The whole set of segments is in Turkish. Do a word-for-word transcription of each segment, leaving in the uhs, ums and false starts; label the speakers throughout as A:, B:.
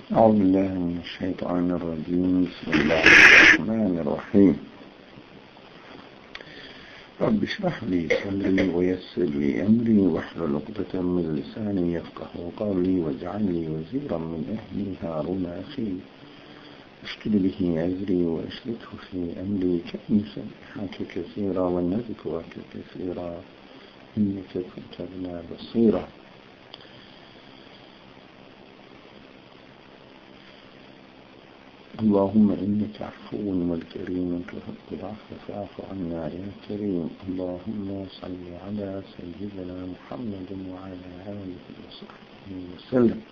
A: أعوذ بالله من الشيطان الرجيم بسم الله الرحمن الرحيم رب اشرح لي صدري ويسر لي أمري واحلل عقدة من لساني يفقه قولي واجعل لي وزيرا من أهلي هارون أخي اشتد به أزري وأشركه في أمري كي نسبحك كثيرا ونذكرك كثيرا إنك كنت بنا بصيرا. اللهم إنك عفو والكريم تحب العفو فاعف عنا يا كريم. اللهم صل على سيدنا محمد وعلى آله وصحبه وسلم.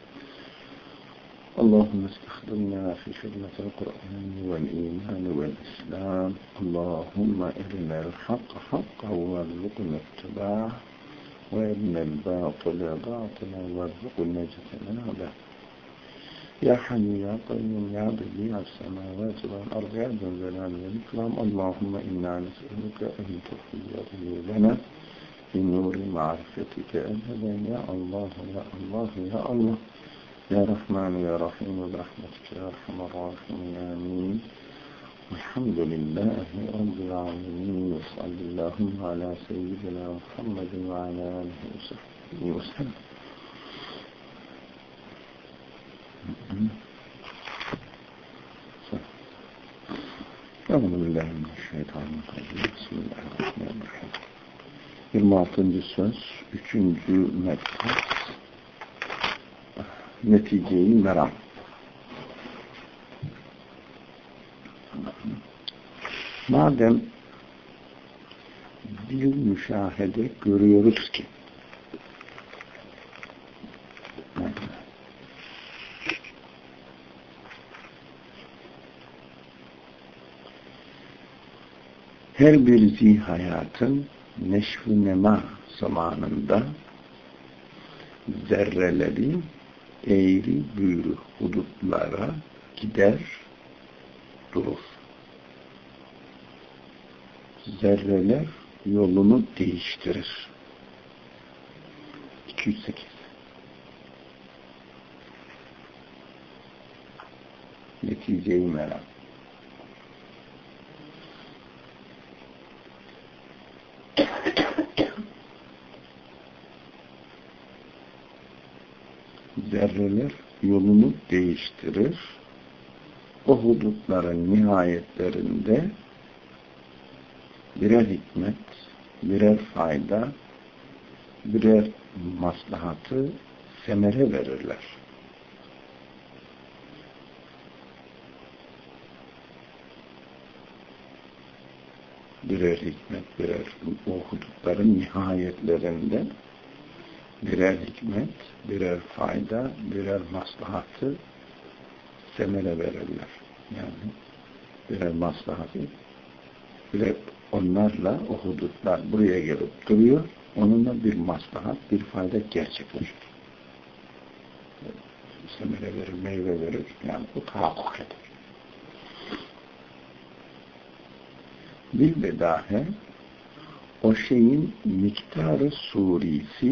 A: اللهم استخدمنا في خدمة القرآن والإيمان والإسلام. اللهم أرنا الحق حقا وارزقنا اتباعه وأرنا الباطل باطلا وارزقنا اجتنابه. يا حي يا قيوم يا بديع السماوات والأرض يا ذا الجلال والإكرام. اللهم إنا نسألك أن تحيي قلوبنا بنور معرفتك أبدا يا الله يا الله يا الله يا رحمن يا رحيم برحمتك يا أرحم الراحمين آمين. والحمد لله رب العالمين وصلى اللهم على سيدنا محمد وعلى آله وصحبه وسلم. أعوذ بالله من الشيطان الرجيم بسم الله الرحمن الرحيم. yirmi altıncı söz üçüncü mebhas neticeyi meram. Madem bir müşahede görüyoruz ki her bir zihayatın neşv-ü nema zamanında zerreleri eğri büğrü hudutlara gider durur. Zerreler yolunu değiştirir. iki yüz sekiz. Neticeyi merak. Zerreler yolunu değiştirir. O hudutların nihayetlerinde birer hikmet, birer fayda, birer maslahatı semere verirler. Birer hikmet, birer o hudutların nihayetlerinde birer hikmet, birer fayda, birer maslahatı semere verirler. Yani birer maslahatı, birer onlarla o hudutlar buraya gelip duruyor, onunla bir maslahat, bir fayda gerçekleşir. Semere verir, meyve verir, yani bu tahakkuk eder. Bilbedahe o şeyin miktarı surisi,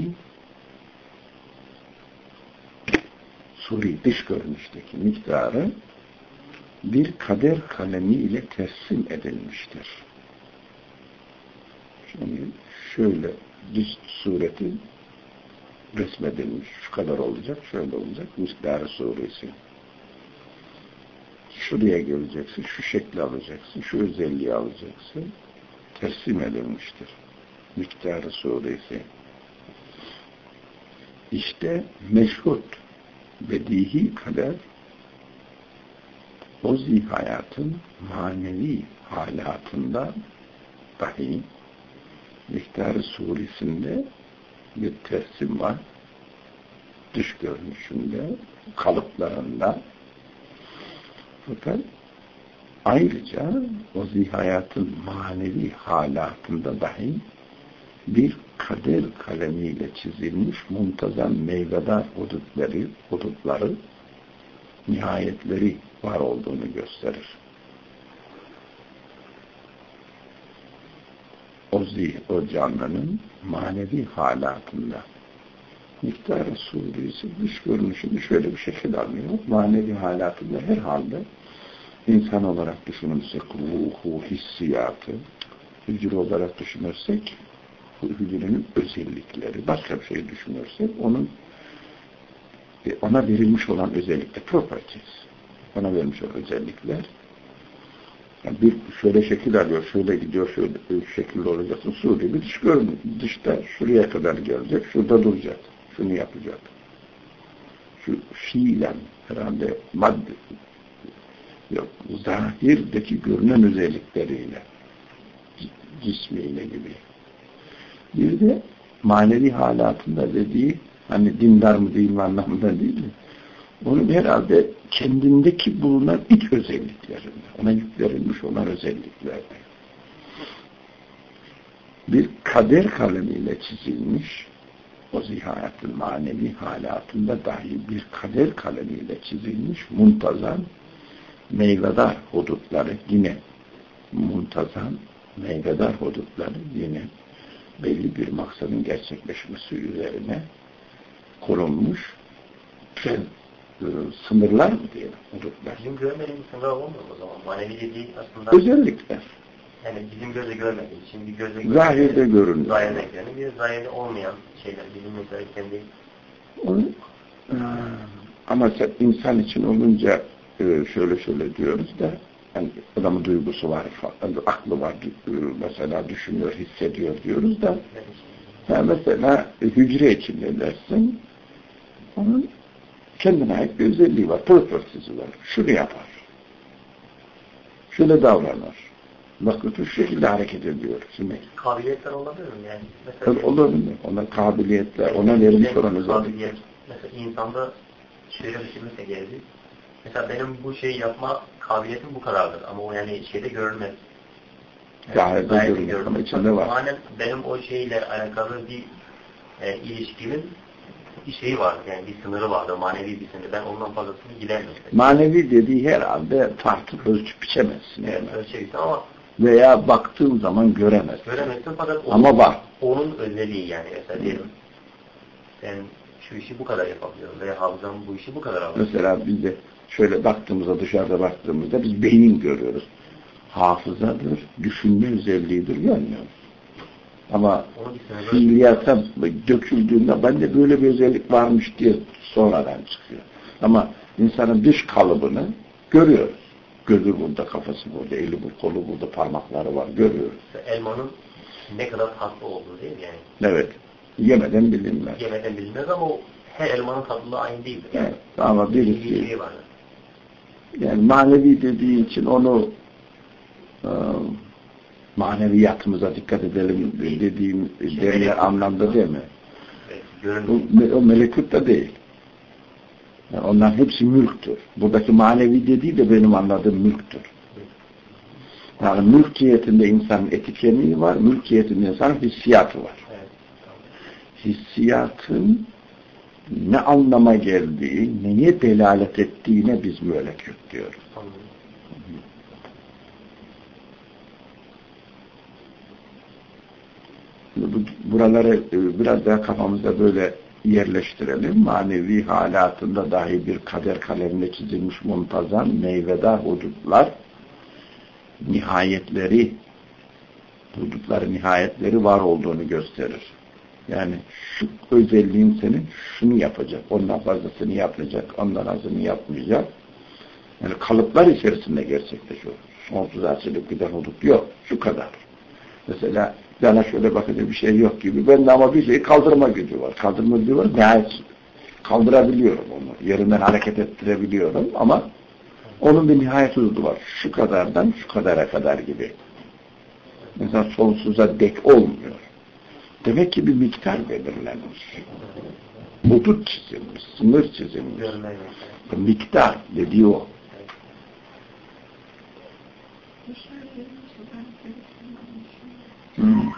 A: suri dış görünüşteki miktarı bir kader kalemi ile teslim edilmiştir. Şimdi şöyle dış sureti resmedilmiş, şu kadar olacak, şöyle olacak, miktarı surisi. Şuraya geleceksin, şu şekli alacaksın, şu özelliği alacaksın, teslim edilmiştir. Miktarı suresi. İşte meşhud, bedihi kader, o zihayatın manevi halatında dahi miktar-ı suresinde bir tersim var. Dış görünüşünde, kalıplarında. Fakat ayrıca o zihayatın manevi halatında dahi bir kader kalemiyle çizilmiş muntazam meyvedar hudutları, hudutları, nihayetleri var olduğunu gösterir. O zih, o canlının manevi halatında miktar suresi dış görünüşünü şöyle bir şekil alıyor. Manevi halatında herhalde insan olarak düşünürsek ruhu, hissiyatı, hücre olarak düşünürsek hücrenin özellikleri, başka bir şey düşünürsek onun ona verilmiş olan özellikler, properties, ona verilmiş olan özellikler, yani bir şöyle şekil alıyor, şöyle gidiyor, şöyle bir şekilde olacaksın, Suriye bir dış görünüyor, dışta şuraya kadar gelecek, şurada duracak, şunu yapacak. Şu fiilen herhalde madde, yok, zahirdeki görünen özellikleriyle, cismiyle gibi. Bir de manevi halatında dediği, hani dindar mı değil mi anlamında değil mi? Onun herhalde kendindeki bulunan iç özelliklerinde, ona yüklenilmiş olan özelliklerde. Bir kader kalemiyle çizilmiş, o zihayatın manevi halatında dahi bir kader kalemiyle çizilmiş muntazam meyvedar hudutları yine muntazam meyvedar hudutları yine belli bir maksadın gerçekleşmesi üzerine kurulmuş şey, sınırlar mı diyelim hudutlar?
B: Bizim görmediğimiz sınırlar olmuyor o zaman. Manevi dediği aslında
A: özellikler.
B: Yani bizim gözle görmediğimiz, şimdi bir gözle
A: zahirde görünüyor.
B: Zahirde görünüyor. Bir zahirde olmayan şeyler. Bizim mesela kendi
A: Onu, ama insan için olunca şöyle şöyle diyoruz da yani adamın duygusu var, aklı var, mesela düşünüyor, hissediyor diyoruz da yani mesela hücre içinde dersin onun kendine ait bir özelliği var, propertisi var. Şunu yapar. Şöyle davranır. Bakın şu şekilde hareket ediyor. Şimdi
B: kabiliyetler olabilir mi yani? Mesela
A: olabilir. Ona kabiliyetler, ona verilmiş olan özellikler.
B: Mesela insanda şöyle bir şey mesela geldi. Mesela benim bu şeyi yapma kabiliyetim bu kadardır ama o yani şeyde görülmez.
A: Yani zahirde görülmez ama içinde var.
B: Manen benim o şeyle alakalı bir e, ilişkimin bir şeyi var yani bir sınırı vardı, manevi bir sınırı. Ben ondan fazlasını gidemiyorum.
A: Manevi dediği herhalde farklı ölçüp biçemezsin.
B: Evet, ölçebilsin ama
A: veya baktığın zaman göremezsin.
B: Göremezsin fakat onun,
A: ama var.
B: Onun özelliği yani mesela diyelim. Ben şu işi bu kadar yapabiliyorum veya hafızam bu işi bu kadar alıyor.
A: Mesela biz de şöyle baktığımızda, dışarıda baktığımızda biz beyin görüyoruz. Hafızadır, düşünme özelliğidir, görmüyoruz. Ama fiiliyata döküldüğünde bende böyle bir özellik varmış diye sonradan çıkıyor. Ama insanın dış kalıbını görüyoruz. Gözü burada, kafası burada, eli burada, kolu burada, parmakları var, görüyoruz.
B: Elmanın ne kadar tatlı olduğu değil mi yani?
A: Evet. Yemeden bilinmez.
B: Yemeden bilinmez ama o her elmanın tatlılığı aynı değildir. Yani.
A: Evet. Ama birisi
B: bir şey var.
A: Yani manevi dediği için onu e, maneviyatımıza dikkat edelim dediğim derler anlamda değil mi?
B: Evet,
A: o, o melekutta değil. Yani onların hepsi mülktür. Buradaki manevi dediği de benim anladığım mülktür. Yani mülkiyetinde insanın etikeni var, mülkiyetinde insanın hissiyatı var. Hissiyatın ne anlama geldiği, neye delalet ettiğine biz mülekut diyoruz. Buraları biraz daha kafamızda böyle yerleştirelim. Manevi halatında dahi bir kader kalemine çizilmiş muntazam meyvedar hudutlar, nihayetleri, hudutların nihayetleri var olduğunu gösterir. Yani şu özelliğin senin şunu yapacak, ondan fazlasını yapmayacak, ondan azını yapmayacak. Yani kalıplar içerisinde gerçekleşiyor. Sonsuz açılıp giden hudut yok. Şu kadar. Mesela bana şöyle bakınca bir şey yok gibi. Bende ama bir şey kaldırma gücü var. Kaldırma gücü var. Nihayet kaldırabiliyorum onu. Yerinden hareket ettirebiliyorum ama onun bir nihayet hududu var. Şu kadardan şu kadara kadar gibi. Mesela sonsuza dek olmuyor. Demek ki bir miktar belirlenmiş. Hudut çizilmiş, sınır çizilmiş. Miktar dediği o. Hmm.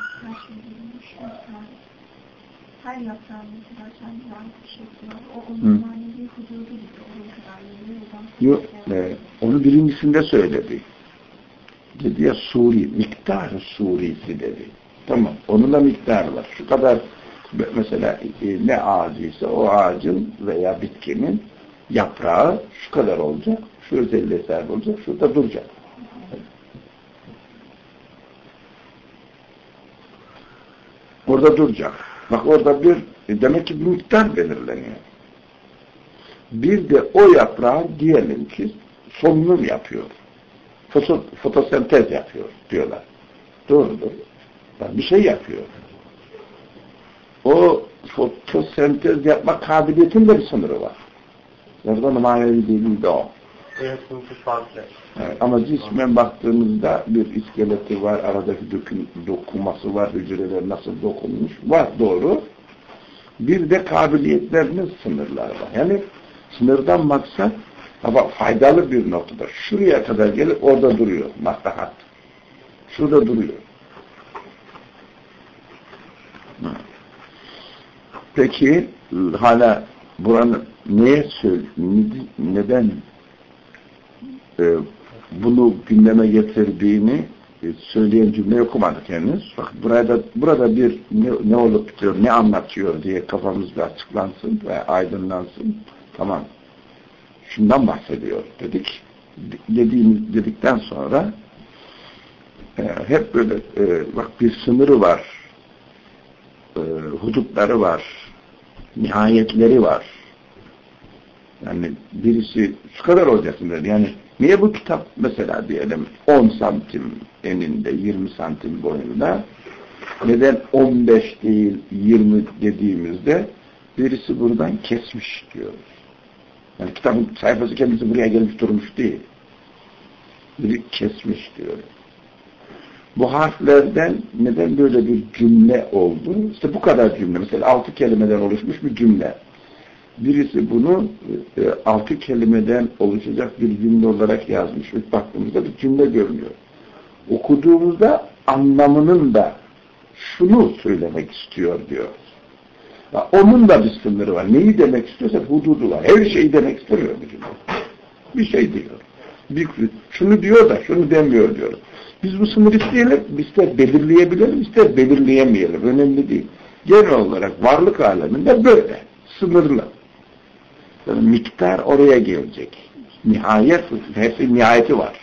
C: Her yaprağın mesela kendi bir şekli var. O onun manevi hududu gibi onun kadar yeni.
A: Yok, e, onu birincisinde söyledi. Dedi ya Suri, miktar surisi dedi. Tamam, onun da miktarı var. Şu kadar Mesela e, ne ağacıysa o ağacın veya bitkinin yaprağı şu kadar olacak, şu özelliğe sahip olacak, şurada duracak. Orada duracak. Bak orada bir, demek ki bir miktar belirleniyor. Bir de o yaprağı diyelim ki solunum yapıyor. Foto, fotosentez yapıyor diyorlar. Doğrudur. Bir şey yapıyor. O fotosentez yapma kabiliyetinde bir sınırı var. Oradan manevi değil de o.
B: Evet, sınıfı farklı.
A: Evet, ama cismen baktığımızda bir iskeleti var, aradaki dokun, dokuması var, hücreler nasıl dokunmuş var, doğru. Bir de kabiliyetlerinin sınırları var. Yani sınırdan maksat ama faydalı bir noktada. Şuraya kadar gelip orada duruyor. Maslahat. Şurada duruyor. Peki hala buranın neye söyle, neden e, bunu gündeme getirdiğini e, söyleyen cümleyi okumadık henüz. Bak burada burada bir ne, ne olup bitiyor, ne anlatıyor diye kafamızda açıklansın ve aydınlansın. Tamam. Şundan bahsediyor dedik. Dediğimiz dedikten sonra e, hep böyle e, bak bir sınırı var. E, hudutları var. Nihayetleri var. Yani birisi şu kadar olacaksın dedi. Yani niye bu kitap mesela diyelim on santim eninde, yirmi santim boyunda, neden on beş değil yirmi dediğimizde birisi buradan kesmiş diyoruz. Yani kitabın sayfası kendisi buraya gelmiş durmuş değil. Biri kesmiş diyor. Bu harflerden neden böyle bir cümle oldu? İşte bu kadar cümle. Mesela altı kelimeden oluşmuş bir cümle. Birisi bunu e, altı kelimeden oluşacak bir cümle olarak yazmış. İlk baktığımızda bir cümle görünüyor. Okuduğumuzda anlamının da şunu söylemek istiyor diyor. Ya onun da bir sınırı var. Neyi demek istiyorsa hududu var. Her şeyi demek istemiyor bir cümle. Bir şey diyor. Bir, şunu diyor da şunu demiyor diyor. Biz bu sınırı isteyelim, ister belirleyebilelim, ister belirleyemeyelim. Önemli değil. Genel olarak varlık aleminde böyle. Sınırlı. Yani miktar oraya gelecek. Nihayet, hepsi nihayeti var.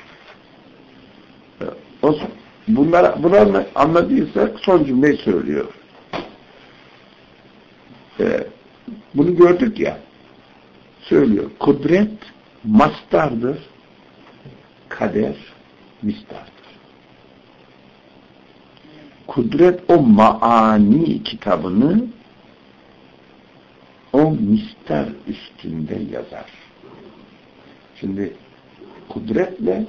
A: O, bunları, bunu anladıysak son cümleyi söylüyor. Ee, bunu gördük ya, söylüyor. Kudret mastardır, kader mistardır. Kudret o maani kitabını o mistar üstünde yazar. Şimdi kudretle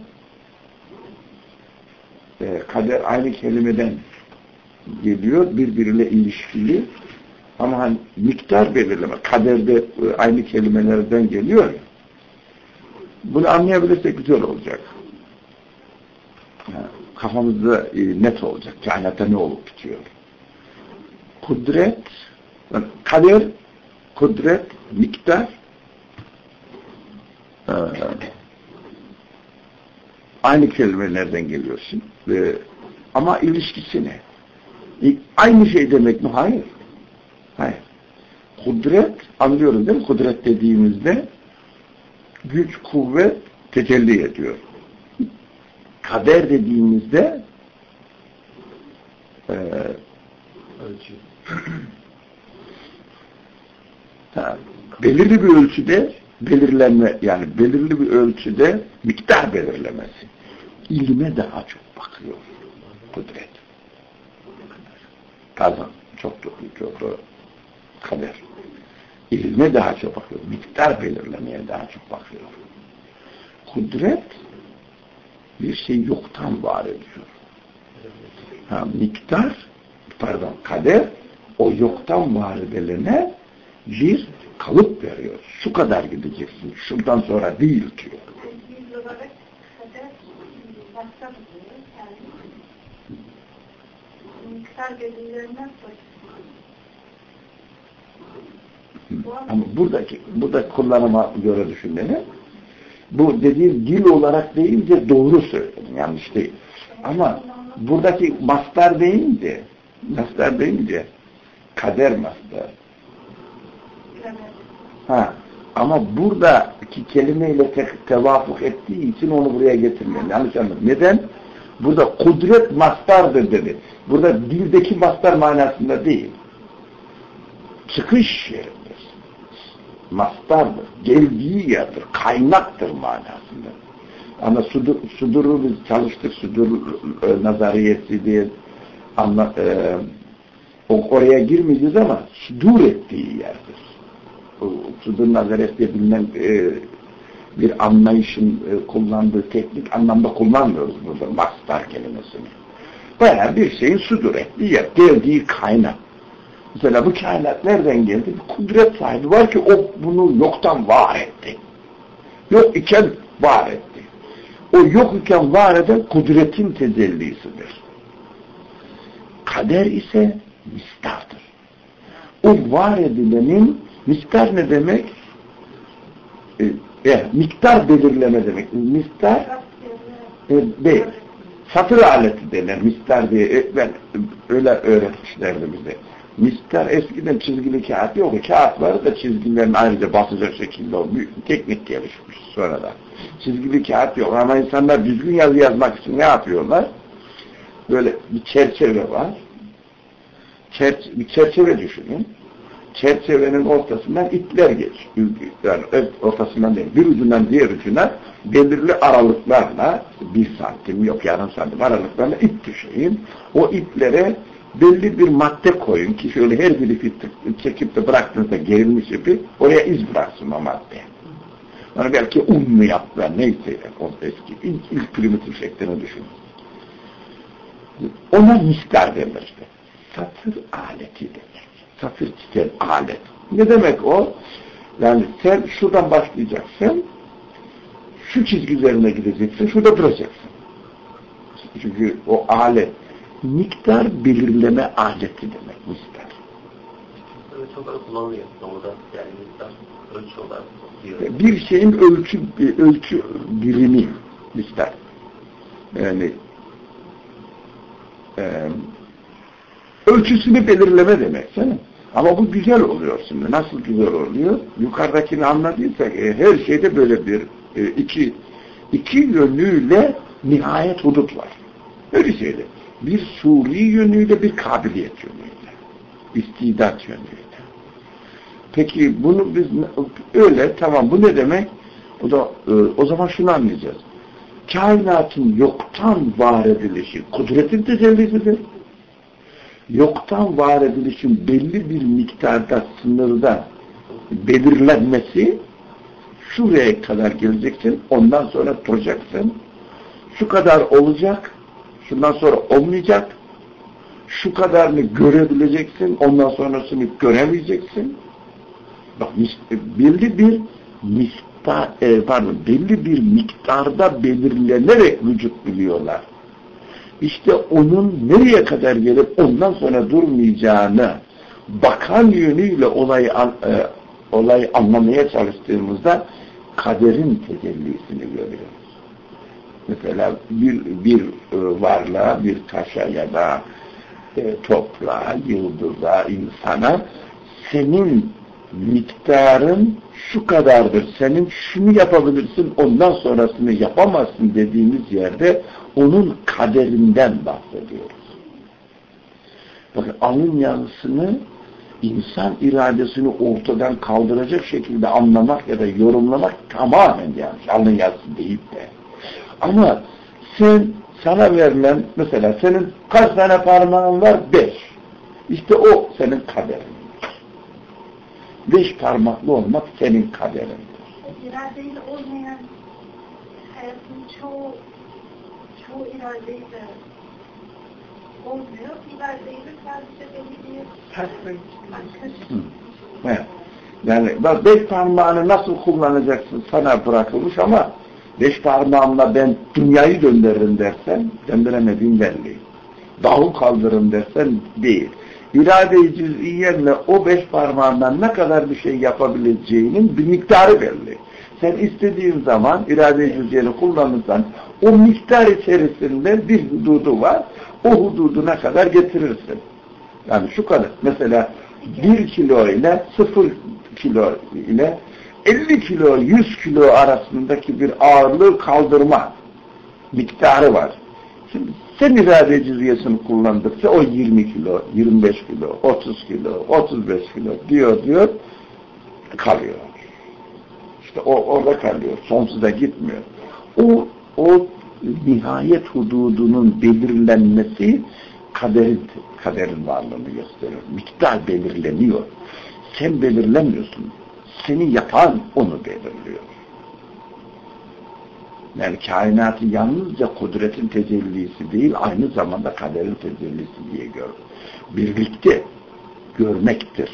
A: e, kader aynı kelimeden geliyor, birbiriyle ilişkili. Ama hani miktar belirleme, kaderde e, aynı kelimelerden geliyor ya. Bunu anlayabilirsek güzel olacak. Yani kafamızda e, net olacak. Kainatta ne olup bitiyor. Kudret, yani kader, kudret, miktar e, aynı kelimelerden geliyorsun. Ve, ama ilişkisi ne? E, aynı şey demek mi? Hayır. Hayır. Kudret, anlıyoruz değil mi? Kudret dediğimizde güç, kuvvet tecelli ediyor. Kader dediğimizde e, ölçü. ha, belirli bir ölçüde belirlenme, yani belirli bir ölçüde miktar belirlemesi. İlme daha çok bakıyor kudret. Kazan. Çok çok çok çok kader. İlme daha çok bakıyor. Miktar belirlemeye daha çok bakıyor. Kudret bir şey yoktan var ediyor. Ha, miktar, pardon, kader o yoktan var edilene bir kalıp veriyor. Şu kadar gideceksin. Şuradan sonra değil diyor.
C: Biz olarak kader başka bir şey. Yani miktar belirlerinden sonra.
A: Ama buradaki, buradaki kullanıma göre düşünmeni, bu dediğim dil olarak deyince doğru söyledim, yanlış değil. Ama buradaki mastar deyince, mastar deyince, Kader mastar.
C: Evet.
A: Ha. Ama buradaki kelimeyle te tevafuk ettiği için onu buraya getirmeyin. Yanlış anladım. Neden? Burada kudret mastardır dedi. Burada dildeki mastar manasında değil. Çıkış yeridir. Mastardır. Geldiği yerdir. Kaynaktır manasında. Ama sudur, suduru biz çalıştık. Sudur e, nazariyesi diye anla, e, oraya girmeyeceğiz ama sudur ettiği yerdir. Sudur nazariyesi diye bilinen e, bir anlayışın e, kullandığı teknik anlamda kullanmıyoruz burada mastar kelimesini. Bayağı bir şeyin sudur ettiği yer, geldiği kaynak. Mesela bu kainat nereden geldi? Bir kudret sahibi var ki o bunu yoktan var etti. Yok iken var etti. O yok iken var eden kudretin tecellisidir. Kader ise mistardır. O var edilenin, mistar ne demek? E, e, miktar belirleme demek. Mistar e, değil. Satır aleti denir mistar diye. E, ben öyle öğretmişlerdi bize. Mistar eskiden çizgili kağıt yok. Kağıt vardı da çizgilerin ayrıca basacak şekilde o büyük teknik gelişmiş sonra da. Çizgili kağıt yok ama insanlar düzgün yazı yazmak için ne yapıyorlar? Böyle bir çerçeve var. Çerçeve, bir çerçeve düşünün. Çerçevenin ortasından ipler geç. Yani ortasından değil, bir ucundan diğer ucuna belirli aralıklarla bir santim yok yarım santim aralıklarla ip düşeyim. O iplere belli bir madde koyun ki şöyle her bir ipi çekip de bıraktığınızda gerilmiş ipi oraya iz bıraksın o madde. Yani belki un mu yaptılar neyse o eski ilk, ilk primitif şeklini düşünün. Ona mistar denir işte. Satır aleti denir. Satır çizen alet. Ne demek o? Yani sen şuradan başlayacaksın, şu çizgi üzerine gideceksin, şurada duracaksın. Çünkü o alet, miktar belirleme aleti demek, miktar.
B: Evet, çok kullanılıyor doğuda, yani miktar, ölçü olarak diyor.
A: Bir şeyin ölçü, ölçü birimi, miktar. Yani e, ölçüsünü belirleme demek, değil mi? Ama bu güzel oluyor şimdi. Nasıl güzel oluyor? Yukarıdakini anladıysak e, her şeyde böyle bir e, iki iki yönüyle nihayet hudut var. Her şeyde. Bir suri yönüyle bir kabiliyet yönüyle. İstidat yönüyle. Peki bunu biz öyle tamam bu ne demek? O da e, o zaman şunu anlayacağız. Kainatın yoktan var edilişi kudretin tecellisidir. Yoktan var edilişin belli bir miktarda sınırda belirlenmesi şuraya kadar geleceksin, ondan sonra duracaksın. Şu kadar olacak, şundan sonra olmayacak. Şu kadarını görebileceksin, ondan sonrasını göremeyeceksin. Bak belli bir miktar, e, pardon, belli bir miktarda belirlenerek vücut biliyorlar. İşte onun nereye kadar gelip ondan sonra durmayacağını bakan yönüyle olayı, e, olayı anlamaya çalıştığımızda kaderin tecellisini görüyoruz. Mesela bir, bir e, varlığa, bir taşa ya da e, toprağa, yıldıza, insana senin miktarın şu kadardır, senin şunu yapabilirsin, ondan sonrasını yapamazsın dediğimiz yerde onun kaderinden bahsediyoruz. Bakın alın yazısını insan iradesini ortadan kaldıracak şekilde anlamak ya da yorumlamak tamamen yanlış. Alın yazısı deyip de. Ama sen sana verilen mesela senin kaç tane parmağın var? Beş. İşte o senin kaderin. Beş parmaklı olmak senin kaderindir.
C: İradeyle olmayan hayatın çoğu çoğu iradeyle olmuyor. İradeyle sadece belli bir
A: evet. Yani bak beş parmağını nasıl kullanacaksın sana bırakılmış ama beş parmağımla ben dünyayı döndürürüm dersen döndüremediğin belli. Dağı kaldırırım dersen değil. İrade-i cüz'iyenle o beş parmağından ne kadar bir şey yapabileceğinin bir miktarı belli. Sen istediğin zaman irade-i cüz'iyeni kullanırsan o miktar içerisinde bir hududu var. O hududuna kadar getirirsin. Yani şu kadar. Mesela bir kilo ile sıfır kilo ile elli kilo, yüz kilo arasındaki bir ağırlığı kaldırma miktarı var. Şimdi sen irade cüziyesini kullandıkça o yirmi kilo, yirmi beş kilo, otuz kilo, otuz beş kilo diyor diyor kalıyor. İşte o orada kalıyor. Sonsuza gitmiyor. O o nihayet hududunun belirlenmesi kaderin kaderin varlığını gösteriyor. Miktar belirleniyor. Sen belirlemiyorsun. Seni yapan onu belirliyor. Yani kainatı yalnızca kudretin tecellisi değil, aynı zamanda kaderin tecellisi diye gör. Birlikte görmektir.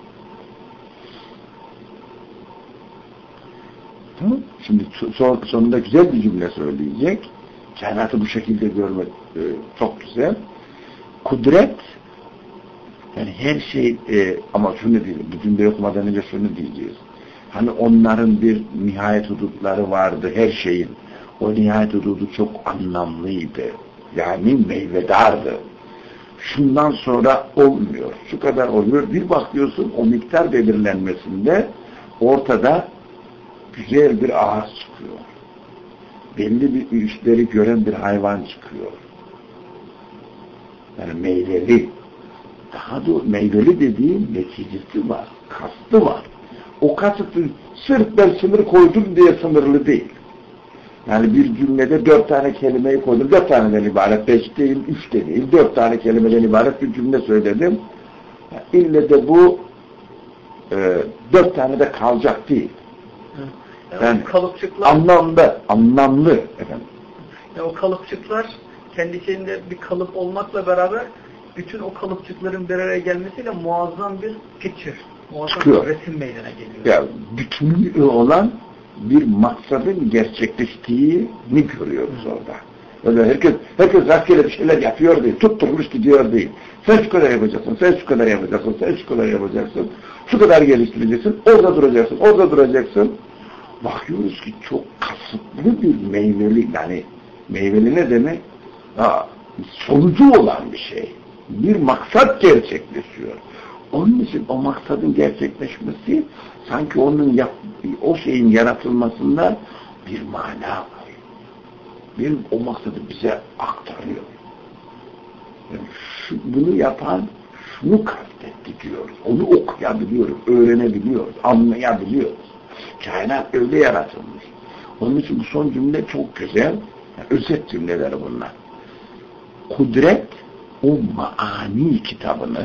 A: Tamam. Şimdi son, sonunda güzel bir cümle söyleyecek. Kainatı bu şekilde görmek e, çok güzel. Kudret, yani her şey e, ama şunu diyelim, bu cümleyi okumadan önce şunu diyeceğiz. Hani onların bir nihayet hudutları vardı her şeyin. O nihayet hududu çok anlamlıydı. Yani meyvedardı. Şundan sonra olmuyor. Şu kadar oluyor. Bir bakıyorsun o miktar belirlenmesinde ortada güzel bir ağaç çıkıyor. Belli bir işleri gören bir hayvan çıkıyor. Yani meyveli. Daha doğrusu meyveli dediğim neticesi var. Kastı var. O kasıtı sırf ben sınır koydum diye sınırlı değil. Yani bir cümlede dört tane kelimeyi koydum. Dört taneden ibaret. Beş değil, üç de değil. Dört tane kelimeden ibaret bir cümle söyledim. Yani ille de bu e, dört tane de kalacak değil.
D: Yani,
A: yani
D: kalıpçıklar,
A: anlamda, anlamlı efendim.
D: Yani o kalıpçıklar kendi içinde bir kalıp olmakla beraber bütün o kalıpçıkların bir araya gelmesiyle muazzam bir picture, muazzam
A: çıkıyor.
D: Bir resim meydana geliyor.
A: Ya bütünlüğü olan bir maksadın gerçekleştiğini görüyoruz orada. Öyle herkes herkes rastgele bir şeyler yapıyor değil, tutturmuş gidiyor değil. Sen şu kadar yapacaksın, sen şu kadar yapacaksın, sen şu kadar yapacaksın, şu kadar geliştireceksin, orada duracaksın, orada duracaksın. Bakıyoruz ki çok kasıtlı bir meyveli, yani meyveli ne demek? Ha, sonucu olan bir şey. Bir maksat gerçekleşiyor. Onun için o maksadın gerçekleşmesi sanki onun yap, o şeyin yaratılmasında bir mana var. Bir o maksadı bize aktarıyor. Yani şu, bunu yapan şunu kastetti diyoruz. Onu okuyabiliyoruz, öğrenebiliyoruz, anlayabiliyoruz. Kainat öyle yaratılmış. Onun için bu son cümle çok güzel. Yani özet cümleleri bunlar. Kudret o maani kitabını,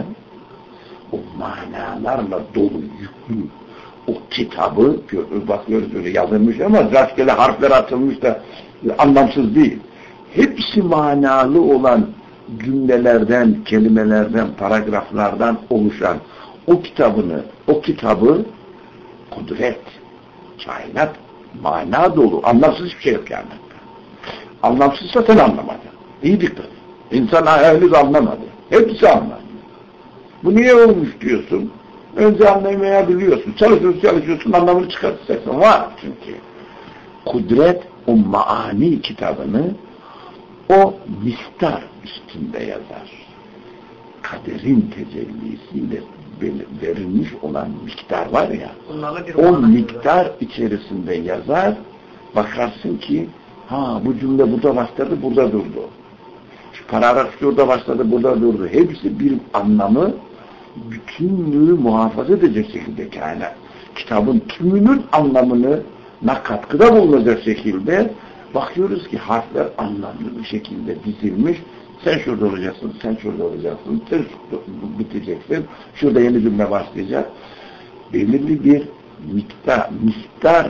A: o manalarla dolu yüklü o kitabı bakıyoruz öyle yazılmış ama rastgele harfler atılmış da anlamsız değil. Hepsi manalı olan cümlelerden, kelimelerden, paragraflardan oluşan o kitabını, o kitabı kudret, kainat, mana dolu. Anlamsız hiçbir şey yok yani. Anlamsızsa sen anlamadın. İyi dikkat. İnsan henüz anlamadı. Hepsi anladı. Bu niye olmuş diyorsun? Önce anlamayabiliyorsun. Çalışıyorsun, çalışıyorsun, anlamını çıkartacaksın. Var çünkü. Kudret, o maani kitabını o miktar üstünde yazar. Kaderin tecellisiyle verilmiş olan miktar var ya, o miktar içerisinde yazar, bakarsın ki ha bu cümle burada başladı, burada durdu. Şu paragraf şurada başladı, burada durdu. Hepsi bir anlamı, bütünlüğü muhafaza edecek şekilde kainat. Kitabın tümünün anlamını na katkıda bulunacak şekilde bakıyoruz ki harfler anlamlı bir şekilde dizilmiş. Sen şurada olacaksın, sen şurada olacaksın, sen şurada biteceksin, şurada yeni cümle başlayacak. Belirli bir miktar, miktar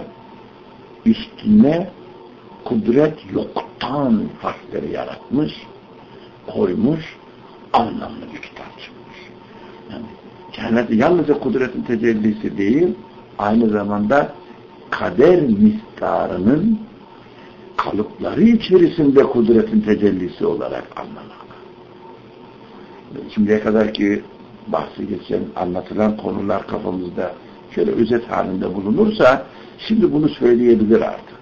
A: üstüne kudret yoktan harfleri yaratmış, koymuş, anlamlı bir kitap çıkmış. Yani kainat yalnızca kudretin tecellisi değil, aynı zamanda kader miktarının kalıpları içerisinde kudretin tecellisi olarak anlamak. Şimdiye kadar ki bahsi geçen, anlatılan konular kafamızda şöyle özet halinde bulunursa, şimdi bunu söyleyebilir artık.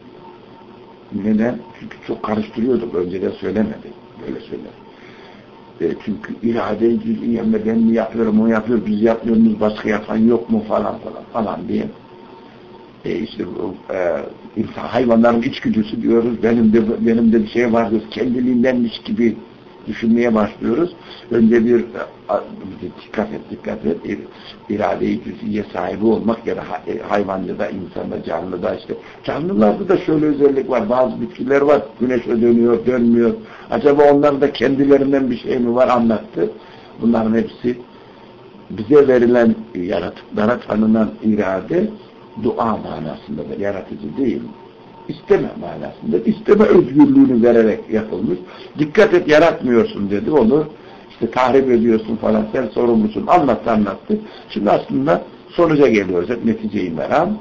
A: Neden? Çünkü çok karıştırıyordum. Önceden söylemedim. Böyle söyledim. E, çünkü irade-i cüz'iyemle ben mi yapıyorum, o yapıyor, biz yapmıyoruz, başka yapan yok mu falan falan falan diye. E işte bu e, insan, hayvanların içgüdüsü diyoruz, benim de benim de bir şey vardır, kendiliğindenmiş gibi düşünmeye başlıyoruz. Önce bir a, dikkat et, dikkat et, irade-i cüz'iye sahibi olmak ya da hayvancıda, insanda, canlıda işte. Canlılarda da şöyle özellik var, bazı bitkiler var, güneşe dönüyor, dönmüyor. Acaba onların da kendilerinden bir şey mi var anlattı. Bunların hepsi bize verilen, yaratıklara tanınan irade, dua manasındadır, yaratıcı değil. İsteme manasında, isteme özgürlüğünü vererek yapılmış. Dikkat et, yaratmıyorsun dedi, onu işte tahrip ediyorsun falan, sen sorumlusun, anlattı anlattı. Şimdi aslında sonuca geliyoruz, hep netice-i meram.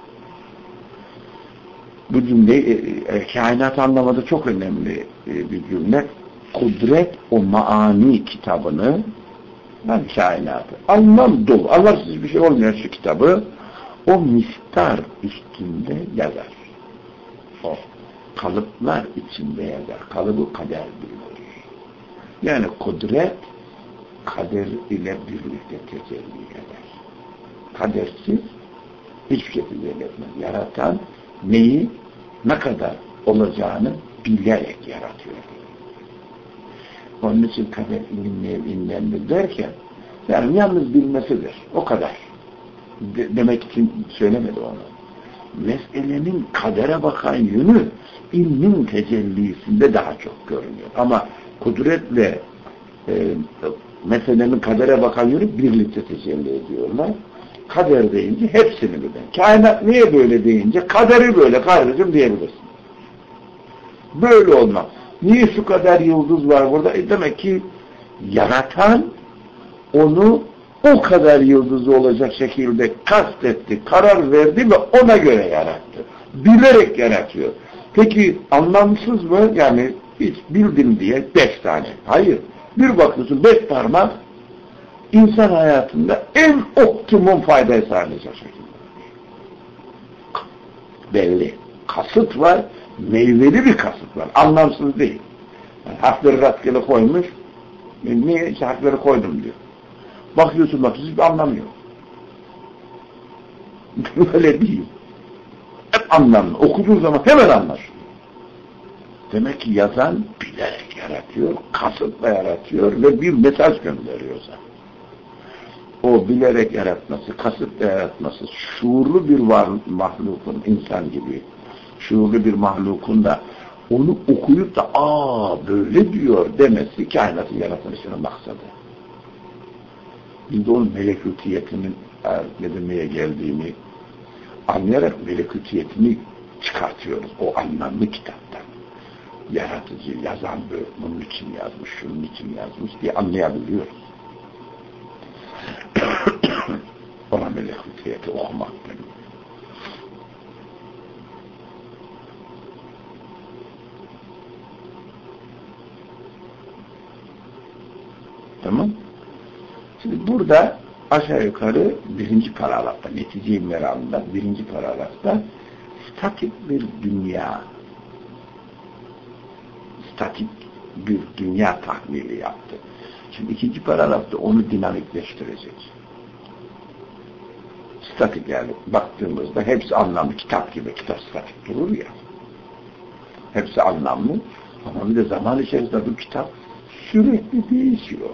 A: Bu cümleyi, e, e, kainat anlamada çok önemli e, bir cümle. Kudret o maani kitabını, ben kainatı, anlam dolu, anlamsız bir şey olmuyor şu kitabı, o miktar üstünde yazar. O kalıplar içinde yazar. Kalıbı kader bilir. Yani kudret kader ile birlikte tecelli eder. Kadersiz hiçbir şekilde etmez. Yaratan neyi, ne kadar olacağını bilerek yaratıyor. Onun için kader ilimlendir derken, yani yalnız bilmesidir. O kadar. De demek için söylemedi onu. Meselenin kadere bakan yönü ilmin tecellisinde daha çok görünüyor. Ama kudretle e, meselenin kadere bakan yönü birlikte tecelli ediyorlar. Kader deyince hepsini birden. Kainat niye böyle deyince kaderi böyle kardeşim diyebilirsin. Böyle olmaz. Niye şu kadar yıldız var burada? E demek ki yaratan onu o kadar yıldızı olacak şekilde kastetti, karar verdi ve ona göre yarattı. Bilerek yaratıyor. Peki anlamsız mı? Yani hiç bildim diye beş tane. Hayır. Bir bakıyorsun beş parmak insan hayatında en optimum faydayı sağlayacak şekilde. Belli. Kasıt var. Meyveli bir kasıt var. Anlamsız değil. Yani harfleri rastgele koymuş. Niye işte harfleri koydum diyor. Bakıyorsun bakıyorsun hiçbir anlamı yok. Öyle değil. Hep anlamlı. Okuduğun zaman hemen anlaşılıyor. Demek ki yazan bilerek yaratıyor, kasıtla yaratıyor ve bir mesaj gönderiyor sana. O bilerek yaratması, kasıtla yaratması, şuurlu bir var, mahlukun, insan gibi, şuurlu bir mahlukun da onu okuyup da aa böyle diyor demesi kainatın yaratılışının maksadı. Biz de onun melekutiyetinin ne demeye geldiğini anlayarak melekutiyetini çıkartıyoruz o anlamlı kitaptan. Yaratıcı, yazan böyle, bunun için yazmış, şunun için yazmış diye anlayabiliyoruz. Ona melekutiyeti okumak benim. Tamam. Şimdi burada aşağı yukarı birinci paragrafta, netice-i meramda, birinci paragrafta statik bir dünya, statik bir dünya tahlili yaptı. Şimdi ikinci paragrafta onu dinamikleştirecek. Statik yani baktığımızda hepsi anlamlı, kitap gibi, kitap statik durur ya. Hepsi anlamlı ama bir de zaman içerisinde bu kitap sürekli değişiyor.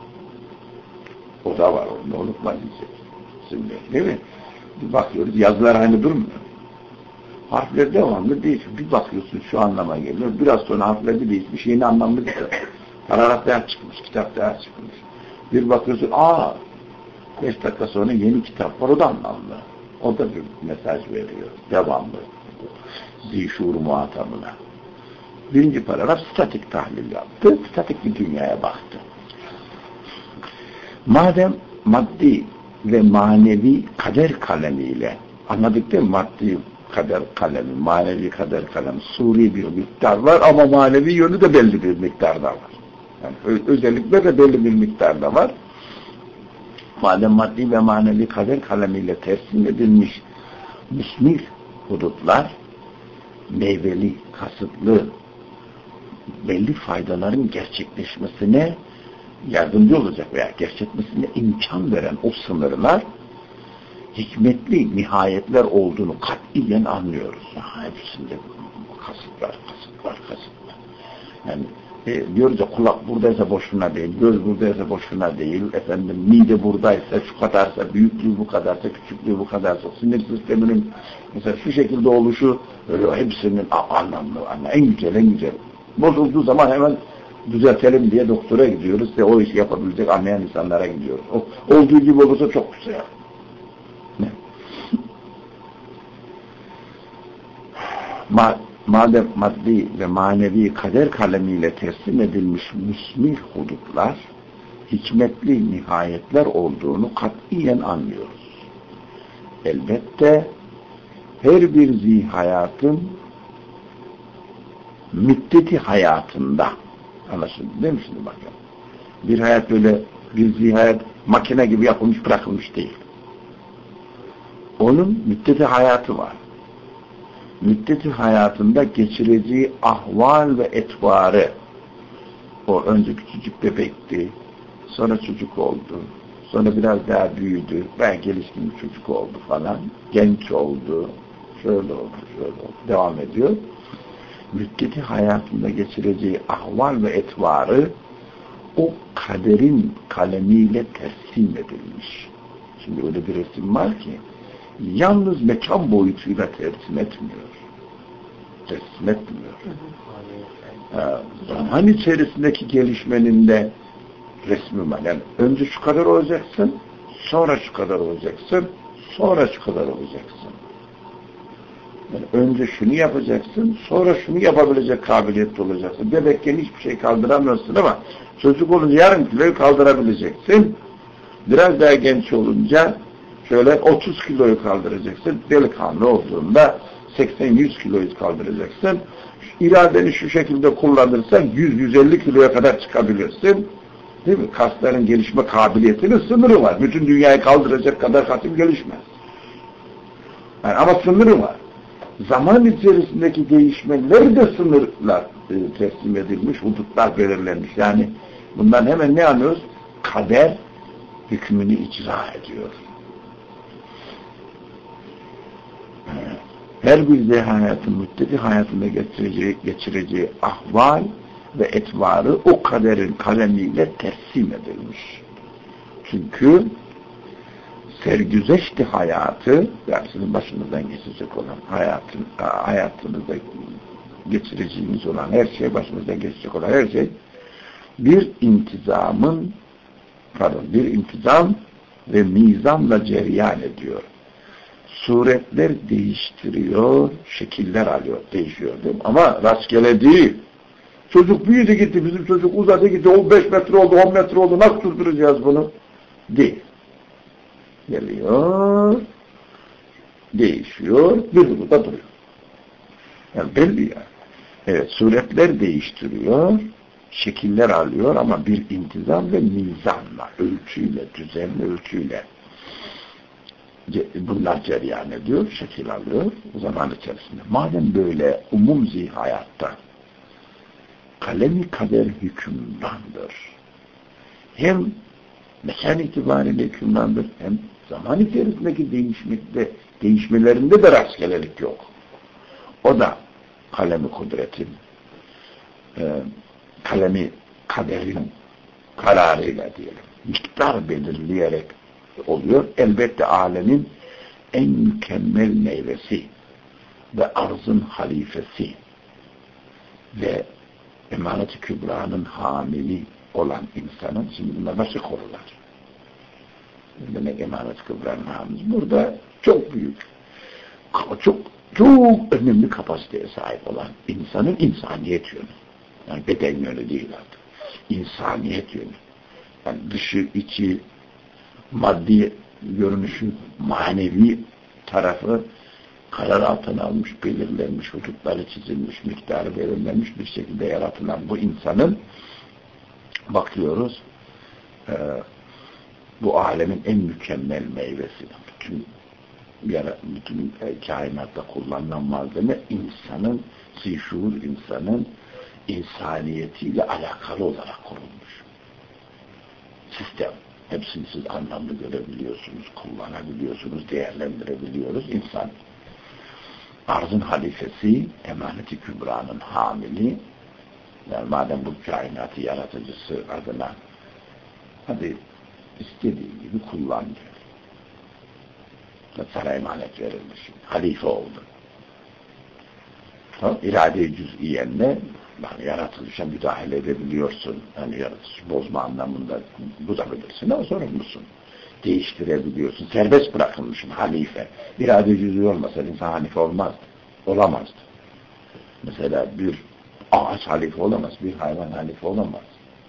A: O da var, onu unutma diyeceksin. Değil mi? Bir bakıyoruz, yazılar aynı durmuyor. Harfler devamlı değişiyor. Bir bakıyorsun şu anlama geliyor. Biraz sonra harflerde değişmiş, yeni anlamlı kitap. Paragraf daha çıkmış, kitap daha çıkmış. Bir bakıyorsun, aa beş dakika sonra yeni kitap var, o da anlamlı. O da bir mesaj veriyor. Devamlı. Zişur muhatabına. Birinci paragraf statik tahlil yaptı. Statik bir dünyaya baktı. Madem maddi ve manevi kader kalemiyle, anladık değil mi? Maddi kader kalemi, manevi kader kalemi, suri bir miktar var ama manevi yönü de belli bir miktarda var. Yani özellikle de belli bir miktarda var. Madem maddi ve manevi kader kalemiyle tersim edilmiş müsmir hudutlar, meyveli, kasıtlı, belli faydaların gerçekleşmesine yardımcı olacak veya gerçekleşmesine imkan veren o sınırlar hikmetli nihayetler olduğunu katiyen anlıyoruz. Ya, hepsinde kasıtlar, kasıtlar, kasıtlar. Yani e, diyoruz ya, kulak buradaysa boşuna değil, göz buradaysa boşuna değil, efendim mide buradaysa şu kadarsa, büyüklüğü bu kadarsa, küçüklüğü bu kadarsa, sinir sisteminin mesela şu şekilde oluşu, öyle hepsinin anlamlı, anlamlı, en güzel, en güzel. Bozulduğu zaman hemen düzeltelim diye doktora gidiyoruz ve o işi yapabilecek anlayan insanlara gidiyoruz. O, olduğu gibi olursa çok güzel. Ne? Ma madem maddi ve manevi kader kalemiyle teslim edilmiş müsmih hudutlar, hikmetli nihayetler olduğunu katiyen anlıyoruz. Elbette her bir zihayatın müddeti hayatında, anlaşıldı değil mi şimdi bakın? Bir hayat böyle, bir zihayat makine gibi yapılmış bırakılmış değil. Onun müddeti hayatı var. Müddeti hayatında geçireceği ahval ve etvarı, o önce küçücük bebekti, sonra çocuk oldu, sonra biraz daha büyüdü, belki gelişkin bir çocuk oldu falan, genç oldu, şöyle oldu, şöyle oldu, devam ediyor. Müddeti hayatında geçireceği ahval ve etvarı o kaderin kalemiyle tersim edilmiş. Şimdi öyle bir resim var ki yalnız mekan boyutuyla tersim etmiyor. Tersim etmiyor. Ha, zaman içerisindeki gelişmenin de resmi var. Yani önce şu kadar olacaksın, sonra şu kadar olacaksın, sonra şu kadar olacaksın. Yani önce şunu yapacaksın, sonra şunu yapabilecek kabiliyetli olacaksın. Bebekken hiçbir şey kaldıramıyorsun ama çocuk olunca yarım kiloyu kaldırabileceksin. Biraz daha genç olunca şöyle otuz kiloyu kaldıracaksın. Delikanlı olduğunda seksen yüz kiloyu kaldıracaksın. İradeni şu şekilde kullanırsan yüz yüz elli kiloya kadar çıkabilirsin. Değil mi? Kasların gelişme kabiliyetinin sınırı var. Bütün dünyayı kaldıracak kadar kasım gelişmez. Yani ama sınırı var. Zaman içerisindeki değişmeleri de sınırlar e, teslim edilmiş, hudutlar belirlenmiş. Yani bundan hemen ne anlıyoruz? Kader hükmünü icra ediyor. Her bir de hayatın, müddeti hayatında geçireceği, geçireceği ahval ve etvarı o kaderin kalemiyle tersim edilmiş. Çünkü sergüzeşti hayatı, yani sizin başınızdan geçecek olan hayatın, hayatınızda geçireceğiniz olan her şey, başınızdan geçecek olan her şey bir intizamın, pardon, bir intizam ve mizanla cereyan ediyor. Suretler değiştiriyor, şekiller alıyor, değişiyor değil mi? Ama rastgele değil. Çocuk büyüdü gitti, bizim çocuk uzadı gitti, o beş metre oldu, on metre oldu, nasıl durduracağız bunu? Değil. Geliyor, değişiyor, bir burada duruyor. Yani belli yani. Evet, suretler değiştiriyor, şekiller alıyor ama bir intizam ve mizanla, ölçüyle, düzenli ölçüyle bunlar cereyan ediyor, şekil alıyor zaman içerisinde. Madem böyle umum zihayatta kalemi kader hükümrandır. Hem mekan itibariyle hükümrandır, hem zaman içerisindeki değişmekte, değişmelerinde de rastgelelik yok. O da kalemi kudretin, e, kalemi kaderin kararıyla diyelim, miktar belirleyerek oluyor. Elbette alemin en mükemmel meyvesi ve arzın halifesi ve emanet-i kübranın hamili olan insanın, şimdi bunlar başka konular. Demek emanet-i kübranın hamili. Burada çok büyük, çok çok önemli kapasiteye sahip olan insanın insaniyet yönü. Yani beden yönü değil artık. İnsaniyet yönü. Yani dışı, içi, maddi görünüşü, manevi tarafı karar altına almış, belirlenmiş, hudutları çizilmiş, miktarı belirlenmiş bir şekilde yaratılan bu insanın bakıyoruz e, bu alemin en mükemmel meyvesi. Bütün, yara, bütün e, kainatta kullanılan malzeme insanın, zişuur insanın insaniyetiyle alakalı olarak kurulmuş. sistem. Hepsini siz anlamlı görebiliyorsunuz, kullanabiliyorsunuz, değerlendirebiliyoruz. İnsan arzın halifesi, emaneti kübranın hamili, yani madem bu kainatı yaratıcısı adına hadi istediği gibi kullan diyor. Sana emanet verilmiş. Halife oldu. İrade-i cüz'iyenle yaratılışa müdahale edebiliyorsun. Yani yaratılışı bozma anlamında bozabilirsin ama sorumlusun. Değiştirebiliyorsun. Serbest bırakılmışsın halife. İrade-i cüz'i olmasa insan halife olmazdı. Olamazdı. Mesela bir ağaç halife olamaz. Bir hayvan halife olamaz.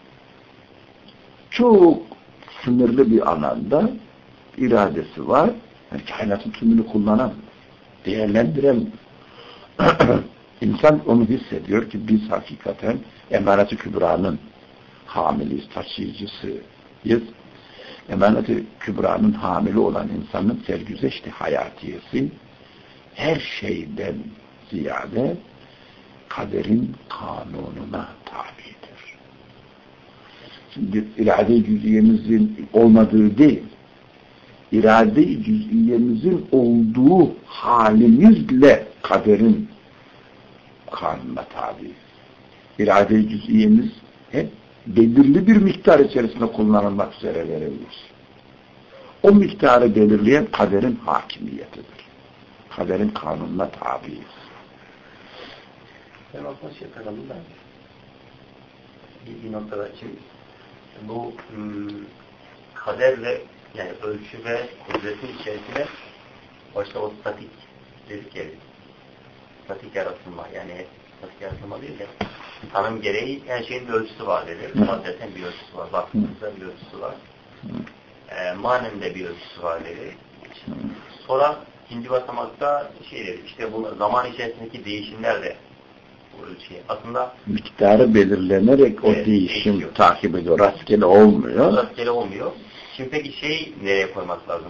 A: Çok sınırlı bir alanda iradesi var. Yani kainatın tümünü kullanan, değerlendiren İnsan onu hissediyor ki biz hakikaten emanet-i kübranın hamiliyiz, taşıyıcısıyız. Emanet-i kübranın hamili olan insanın sergüzeşti hayatiyesi her şeyden ziyade kaderin kanununa tabidir. Şimdi irade-i cüz'iyemizin olmadığı değil, irade-i cüz'iyemizin olduğu halimizle kaderin kanununa tabi. İrade-i cüz'iyemiz hep belirli bir miktar içerisinde kullanılmak üzere verilir. O miktarı belirleyen kaderin hakimiyetidir. Kaderin kanununa tabiiz.
B: Ben aslında şey takalım da bir, bir noktada şimdi bu hmm, kaderle yani ölçü ve kudretin içerisinde başta o statik dedik ya statik yaratılma yani statik yaratılma değil de tanım gereği her şeyin bir ölçüsü var dedi. Maddeten bir ölçüsü var. Baktığımızda bir ölçüsü var. E, manen de bir ölçüsü var dedi. Sonra ikinci basamakta şey dedi işte bu zaman içerisindeki değişimler de bu ölçüye. Aslında
A: miktarı belirlenerek o
B: evet,
A: değişim
B: değişiyor.
A: takip ediyor. Rastgele olmuyor.
B: Rastgele olmuyor. Şimdi peki şey nereye koymak lazım?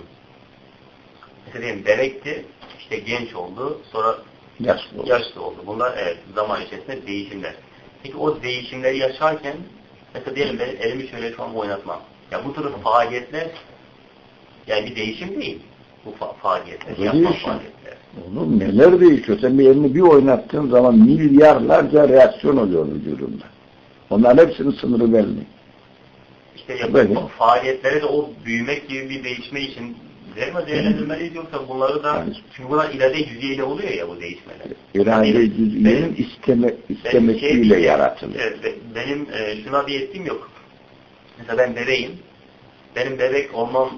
B: Mesela diyelim bebekti, işte genç oldu, sonra
A: Yaşlı oldu.
B: yaşlı oldu. Bunlar evet zaman içerisinde değişimler. Peki o değişimleri yaşarken mesela diyelim ben elimi şöyle şu an oynatmam. Ya bu tür faaliyetler yani bir değişim değil. Bu fa faaliyetler. Yapma faaliyetler.
A: Oğlum neler değişiyor? Sen bir elini bir oynattığın zaman milyarlarca reaksiyon oluyor vücudunda. Onların hepsinin sınırı belli.
B: İşte yapma faaliyetlere de o büyümek gibi bir değişme için değil mi değerlendirmeliyiz yoksa bunları da yani, çünkü bunlar irade-i cüz'iyeyle oluyor ya bu değişmeler.
A: İrade-i cüz'iyenin isteme, istemesiyle şey, yaratılıyor.
B: Evet, benim e, şuna bir etkim yok. Mesela ben bebeğim. Benim bebek olmam,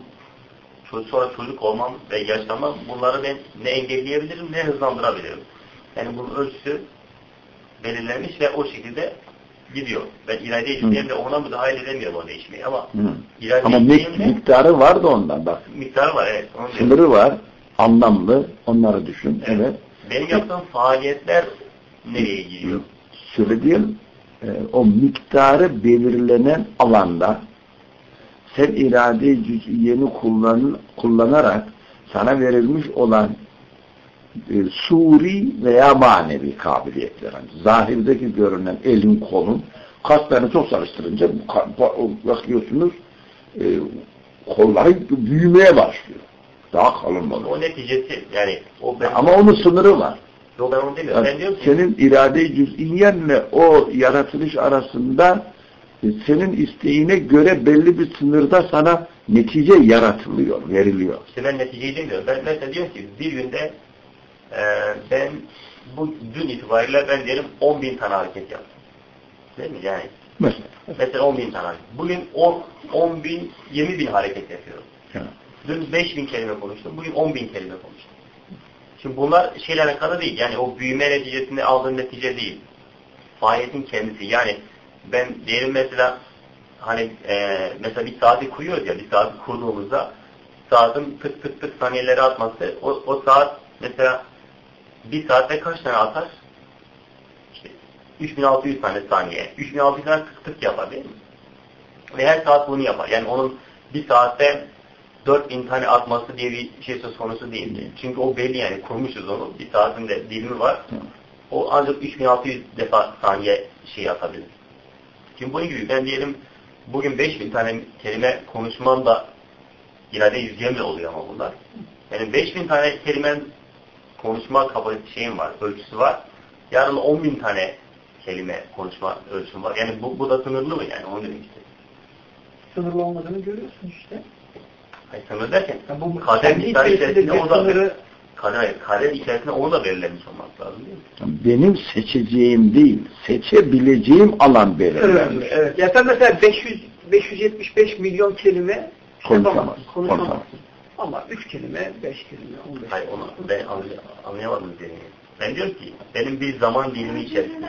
B: sonra çocuk olmam ve yaşlanmam bunları ben ne engelleyebilirim ne hızlandırabilirim. Yani bunun ölçüsü belirlenmiş ve o şekilde gidiyor. Ben irade-i cüz'iyemle ona müdahale edemiyorum o değişmeyi ama
A: ama miktarı var da ondan bak.
B: Miktarı var evet.
A: Sınırı var. Anlamlı. Onları düşün. Evet. evet.
B: Benim yaptığım faaliyetler nereye giriyor?
A: Söylediğim e, o miktarı belirlenen alanda sen irade-i cüz'iyeni kullan, kullanarak sana verilmiş olan e, suri veya manevi kabiliyetler. Yani zahirdeki görünen elin kolun kaslarını çok çalıştırınca bakıyorsunuz e, kolları büyümeye başlıyor. Daha kalın oluyor.
B: O neticesi yani o ben...
A: Ama onun sınırı var.
B: Yok ben onu demiyorum.
A: Yani
B: ben diyorum ki...
A: Senin irade-i cüz'iyenle o yaratılış arasında e, senin isteğine göre belli bir sınırda sana netice yaratılıyor, veriliyor.
B: İşte ben neticeyi demiyorum. Ben mesela diyorum ki bir günde e, ben bu dün itibariyle ben diyelim on bin tane hareket yaptım. Değil mi? Yani
A: mesela,
B: mesela on bin tane hareket. Bugün on bin, yirmi bin hareket yapıyorum. Evet. Dün beş bin kelime konuştum. Bugün on bin kelime konuştum. Şimdi bunlar şeyle alakalı değil. Yani o büyüme neticesinde aldığım netice değil. Faaliyetin kendisi. Yani ben diyelim mesela hani e, mesela bir saati kuruyoruz ya bir saati kurduğumuzda saatin tık tık tık saniyeleri atması o, o saat mesela bir saatte kaç tane atar? İşte üç bin altı yüz tane saniye. üç bin altı yüz tane tık tık yapar değil mi? Ve her saat bunu yapar. Yani onun bir saatte dört bin tane atması diye bir şey söz konusu değil. değil. Çünkü o belli yani kurmuşuz onu. Bir saatin de dilimi var. Hı. O ancak üç bin altı yüz defa saniye şey atabilir. Şimdi bunun gibi ben diyelim bugün beş bin tane kelime konuşmam da irade yüzeyimle oluyor ama bunlar. Benim beş bin tane kelimen konuşma kapasitesi şeyim var, ölçüsü var. Yarın on bin tane kelime konuşma ölçüm var. Yani bu, bu da sınırlı mı yani? Onu demek istedim.
D: Sınırlı olmadığını görüyorsun işte.
B: Hayır, sınırlı derken
D: yani bu
B: kader miktarı içerisinde o da
D: sınırı...
B: kader, kader içerisinde onu da belirlenmiş olmak lazım değil mi?
A: Benim seçeceğim değil, seçebileceğim alan belirlenmiş.
D: Evet. Ya sen mesela beş yüz beş yüz yetmiş beş milyon kelime
A: konuşamaz.
D: Konuşamaz. Ama üç kelime, beş kelime, on beş.
B: Hayır, onu ben anlayamadım seni. Ben diyorum ki benim bir zaman dilimi içerisinde.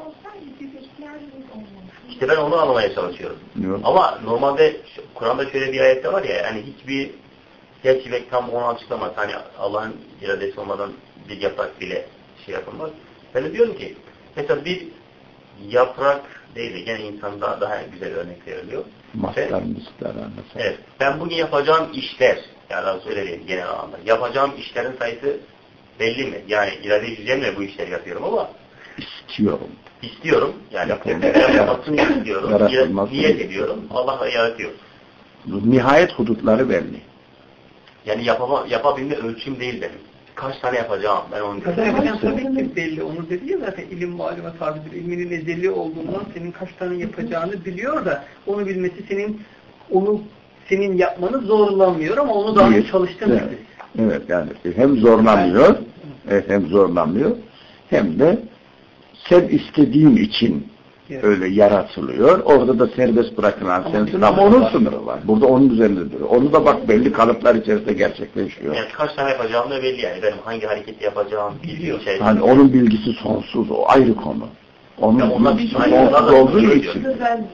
B: İşte ben onu anlamaya çalışıyorum. Yok. Ama normalde Kur'an'da şöyle bir ayette var ya, yani hiçbir gerçi ve tam onu açıklamaz. Hani Allah'ın iradesi olmadan bir yaprak bile şey yapılmaz. Ben de diyorum ki mesela bir yaprak değil de gene insan daha, daha güzel örnek veriliyor.
A: Mastar mistar anlasın.
B: Evet. Ben bugün yapacağım işler, yani söyleyeyim genel anlamda. Yapacağım işlerin sayısı belli mi? Yani irade yüzeyimle bu işleri yapıyorum ama
A: istiyorum.
B: İstiyorum. Yani yapmasını istiyorum. Niyet ediyorum. Allah yaratıyor.
A: Nihayet hudutları belli.
B: Yani yapama, yapabilme ölçüm değil benim. Kaç tane yapacağım? Ben onu diyorum.
D: Kaç yapacağım tabii ki belli. Onu dedi ya zaten ilim maluma tabidir. İlminin ezeli olduğundan senin kaç tane yapacağını biliyor da onu bilmesi senin onu senin yapmanı zorlamıyor ama onu daha iyi çalıştığını
A: evet. evet yani hem zorlamıyor evet. hem zorlamıyor hem de sen istediğin için evet. öyle yaratılıyor. Orada da serbest bırakılan ama sensin ama onun var. Sınırı var. Burada onun üzerindedir. Onu da bak belli kalıplar içerisinde gerçekleşiyor.
B: Yani kaç tane yapacağım da belli yani. Benim hangi hareketi yapacağım biliyor. Şey
A: hani onun bilgisi sonsuz. O ayrı konu. Onun
B: ya onlar
A: bilgisi sonsuz olduğu için.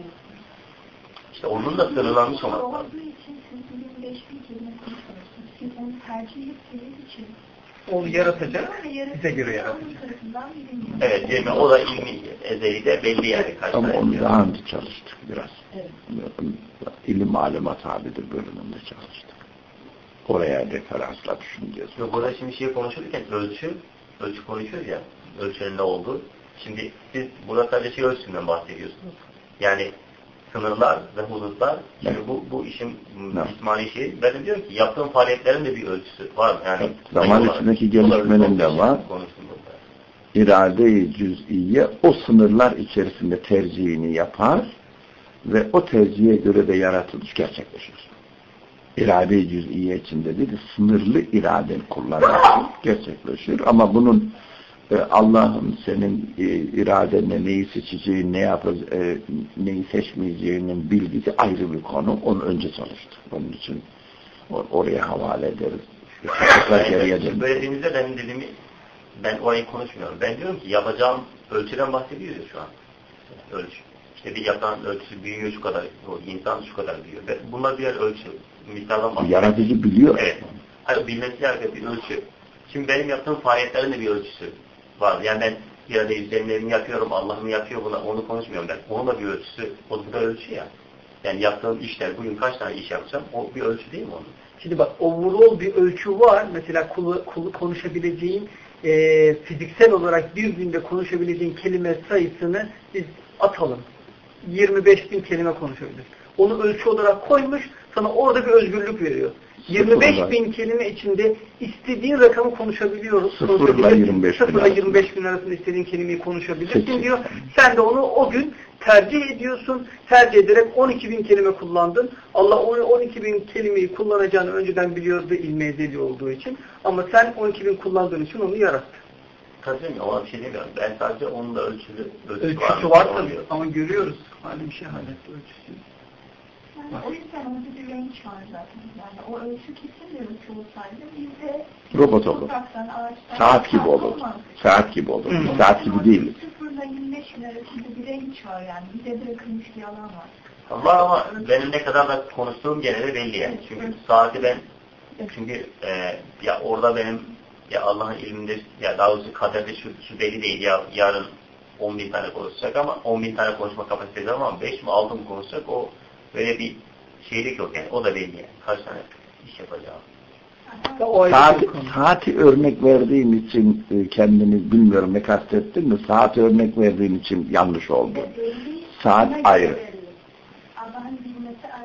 B: İşte onun da sınırlanmış olmak lazım.
C: Olduğu için sizin beş bin kelime konuşuyorsunuz. Siz onu tercih ettiğiniz için
D: onu yaratacak, size göre yaratacak.
B: Evet, değil mi? O da ilmi ezeli de belli yani. Kaç
A: ama onu daha önce çalıştık biraz. Evet. İlim maluma tabidir bölümünde çalıştık. Oraya referansla düşüneceğiz.
B: Yok, burada şimdi şey konuşurken ölçü, ölçü konuşuyoruz ya, ölçünün ne olduğu. Şimdi siz burada sadece şey ölçüsünden bahsediyorsunuz. Yani sınırlar ve hudutlar, yani evet. bu, bu işin cismani şeyi, ben diyorum ki yaptığım faaliyetlerin de bir ölçüsü var mı? Yani
A: evet, zaman içindeki gelişmenin de var. İrade-i cüz'iye o sınırlar içerisinde tercihini yapar ve o tercihe göre de yaratılış gerçekleşir. İrade-i cüz'iye içinde değil, sınırlı iraden kullanarak gerçekleşir. Ama bunun Allah'ın senin e, iradenle neyi seçeceğini, ne yapacağını, e, neyi seçmeyeceğinin bilgisi ayrı bir konu. Onu önce çalıştık. Onun için or oraya havale ederiz.
B: Yani, böyle dediğimizde benim dediğimi, ben orayı konuşmuyorum. Ben diyorum ki yapacağım ölçüden bahsediyoruz ya şu an. Ölçü. İşte bir yapan ölçüsü büyüyor şu kadar, insan şu kadar büyüyor. Bunlar diğer ölçü. Miktardan bahsediyor.
A: Yaratıcı biliyor.
B: Evet. Hayır, bilmesi gereken bir ölçü. Şimdi benim yaptığım faaliyetlerin de bir ölçüsü var. Yani ben irade yüzeyimlerimi yapıyorum, Allah'ım yapıyor buna, onu konuşmuyorum ben. Onun da bir ölçüsü, o da ölçü ya. Yani yaptığım işler, bugün kaç tane iş yapacağım, o bir ölçü değil mi onun?
D: Şimdi bak, overall bir ölçü var. Mesela kulu, kulu konuşabileceğin, e, fiziksel olarak bir günde konuşabileceğin kelime sayısını biz atalım. yirmi beş bin kelime konuşabilir. Onu ölçü olarak koymuş, sana orada bir özgürlük veriyor. yirmi beş bin kelime içinde istediğin rakamı konuşabiliyoruz.
A: Sıfırla yirmi beş bin,
D: sıfırla yirmi beş bin arasında istediğin kelimeyi konuşabilirsin Peki. diyor. Sen de onu o gün tercih ediyorsun. Tercih ederek on iki bin kelime kullandın. Allah on iki bin kelimeyi kullanacağını önceden biliyordu ilmi ezeli olduğu için. Ama sen on iki bin kullandığın için onu yarattın.
B: Tabii mi? Ona bir şey demiyorum. Ben sadece onun da ölçülü, ölçüsü,
D: ölçüsü var, var tabii. Ama görüyoruz. Hali bir şehadet ölçüsü.
C: Yani o yüzden orada bir renk var zaten. Yani o ölçü kesin bir ölçü olsaydı biz de
A: robot olur. Saat gibi olur. Saat gibi olur. Hı. Saat gibi değil.
C: Sıfırla yirmi beş bin arasında bir renk var yani. Bize bırakılmış bir alan var.
B: Var ama benim ne kadar da konuştuğum gene de belli yani. Çünkü evet. saati ben çünkü e, ya orada benim ya Allah'ın ilminde ya daha doğrusu kaderde şu, şu belli değil ya yarın on bin tane konuşacak ama on bin tane konuşma kapasitesi ama beş mi altı mı konuşacak o böyle bir şeylik yok yani. O da belli yani. Kaç tane iş yapacağım.
A: Saati, saati örnek verdiğim için kendini bilmiyorum ne kastettin mi? Saati örnek verdiğim için yanlış oldu. Saat ayrı.
C: Allah'ın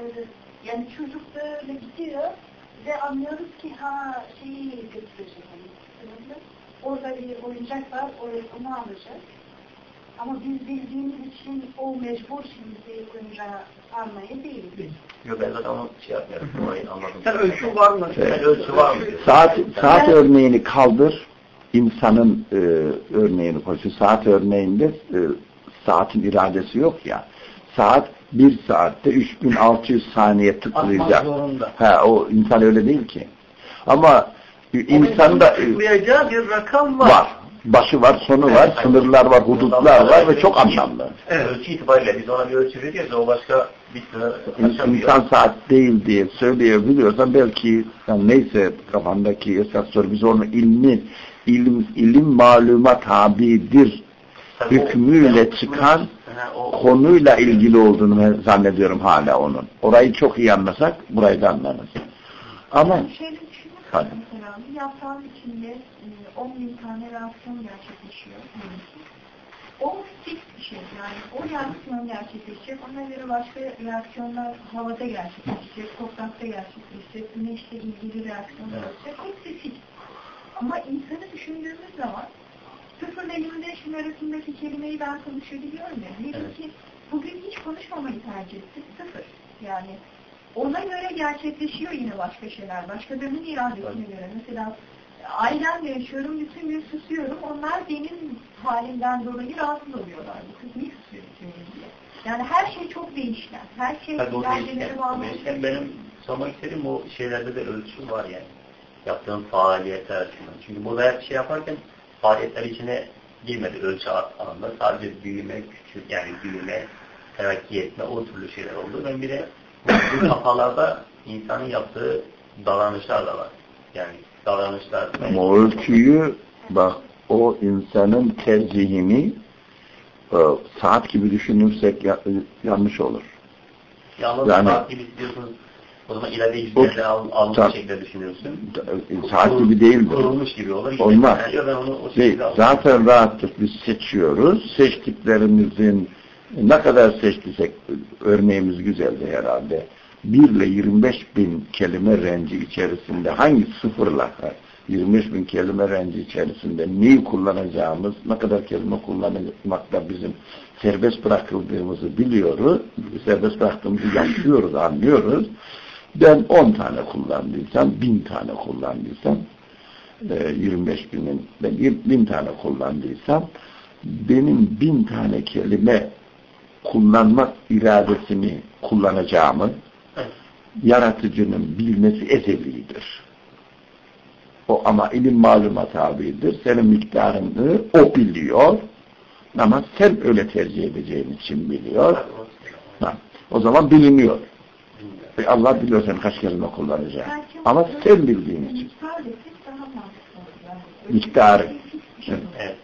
C: yani çocuk böyle gidiyor ve anlıyoruz ki ha şeyi götürecek. Yani. Orada bir oyuncak var, onu alacak. Ama biz bildiğimiz için o mecbur şimdi oyuncağı almaya değil.
B: Yok ben zaten onu şey yapmıyorum. Orayı anladım.
D: Sen ölçü var mı?
B: Evet. Ölçü var mı?
A: Saat, saat örneğini kaldır. İnsanın e, örneğini koy. Şu saat örneğinde e, saatin iradesi yok ya. Saat bir saatte üç bin altı yüz saniye tıklayacak. Ha, o insan öyle değil ki. Ama insanda
D: tıklayacağı bir rakam var.
A: Var. Başı var, sonu var, evet, sınırlar var, hudutlar var ve çok anlamlı.
B: Evet. Ölçü itibariyle biz ona bir ölçü veriyoruz, o başka bir sınır aşamıyor.
A: İnsan saat değil diye söyleyebiliyorsan belki yani neyse kafandaki esas soru, biz onu ilmi, ilim, ilim maluma tabidir tabii hükmüyle o, çıkan yani o, konuyla ilgili olduğunu zannediyorum hala onun. Orayı çok iyi anlasak burayı da anlarız. Ama
C: şöyle düşünürsen mesela bir yaprağın içinde on bin tane reaksiyon gerçekleşiyor. O fix bir şey yani. O reaksiyon gerçekleşecek. Ona göre başka reaksiyonlar havada gerçekleşecek, toprakta gerçekleşecek, güneşle ilgili reaksiyonlar olacak. Hepsi fix. Ama insanı düşündüğümüz zaman sıfır elimde şimdi arasındaki kelimeyi ben konuşabiliyorum ya. Diyelim ki bugün hiç konuşmamayı tercih ettik. Sıfır. Yani ona göre gerçekleşiyor yine başka şeyler. Başkalarının iradesine göre. Mesela ailemle yaşıyorum, bütün gün susuyorum. Onlar benim halimden dolayı rahatsız oluyorlar. Bu kız niye susuyor diye. Yani her şey çok değişken. Her şey ilerlemelere bağlı.
B: Değişken benim sormak istediğim o şeylerde de ölçü var yani. Yaptığım faaliyetler açısından. Çünkü burada her şey yaparken faaliyetler içine girmedi ölçü alanında. Sadece büyüme, küçük yani büyüme, terakki etme, o türlü şeyler oldu. Ben bir de bu kafalarda insanın yaptığı davranışlar da var. Yani davranışlar.
A: Ama o ölçüyü bak o insanın tercihini e, saat gibi düşünürsek ya, yanlış olur.
B: Yalnız yani, saat gibi diyorsunuz. O zaman ileride yüzlerle almış al, şekilde düşünüyorsun.
A: Saat gibi değildir.
B: Kurulmuş gibi olur. İşte
A: olmaz.
B: Yani, ben onu o
A: değil. Zaten rahattır. Biz seçiyoruz. Seçtiklerimizin ne kadar seçtiysek örneğimiz güzeldi herhalde. bir ile yirmi beş bin kelime renci içerisinde hangi sıfırla yirmi beş bin kelime renci içerisinde neyi kullanacağımız, ne kadar kelime kullanmakta bizim serbest bırakıldığımızı biliyoruz. Serbest bıraktığımızı yaşıyoruz, anlıyoruz. Ben on tane kullandıysam, bin tane kullandıysam, yirmi beş binin, ben bin tane kullandıysam, benim bin tane kelime kullanmak iradesini kullanacağımı yaratıcının bilmesi ezelidir. O ama ilim maluma tabidir. Senin miktarını o biliyor. Ama sen öyle tercih edeceğin için biliyor. Ha, o zaman biliniyor. Ve Allah biliyor sen kaç kelime kullanacağını. Ama sen bildiğin için. Miktarı. Evet.